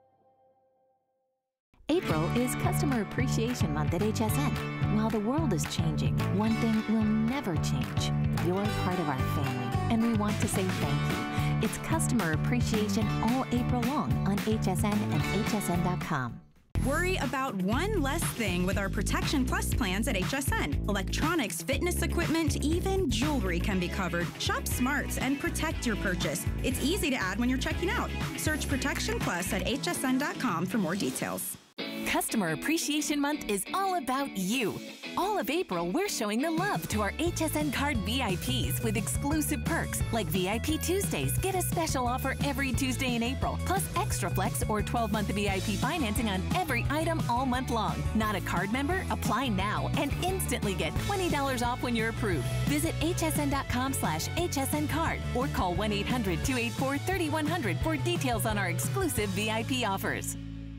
April is Customer Appreciation Month at H S N. While the world is changing, one thing will never change. You're part of our family, and we want to say thank you. It's Customer Appreciation all April long on H S N and H S N dot com. Worry about one less thing with our Protection Plus plans at H S N. Electronics, fitness equipment, even jewelry can be covered. Shop smart and protect your purchase. It's easy to add when you're checking out. Search Protection Plus at H S N dot com for more details. Customer Appreciation Month is all about you. All of April, we're showing the love to our H S N Card V I Ps with exclusive perks like V I P Tuesdays. Get a special offer every Tuesday in April, plus Extra Flex or twelve month V I P financing on every item all month long. Not a card member? Apply now and instantly get twenty dollars off when you're approved. Visit H S N dot com slash H S N card or call one eight hundred, two eight four, three one zero zero for details on our exclusive V I P offers.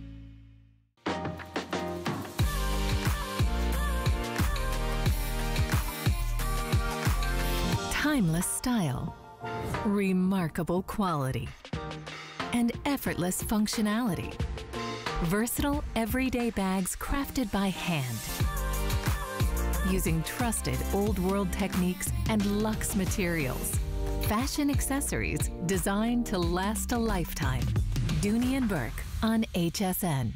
Timeless style, remarkable quality, and effortless functionality. Versatile, everyday bags crafted by hand, using trusted old world techniques and luxe materials. Fashion accessories designed to last a lifetime. Dooney and Burke on H S N.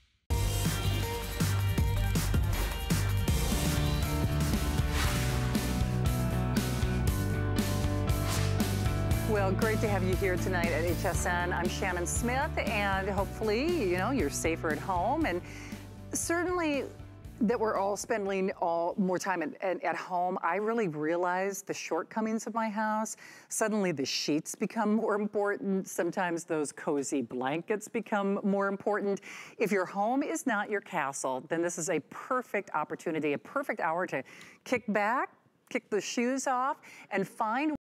Well, great to have you here tonight at H S N. I'm Shannon Smith, and hopefully, you know, you're safer at home. And certainly that we're all spending all more time at, at, at home. I really realized the shortcomings of my house. Suddenly the sheets become more important. Sometimes those cozy blankets become more important. If your home is not your castle, then this is a perfect opportunity, a perfect hour to kick back, kick the shoes off, and find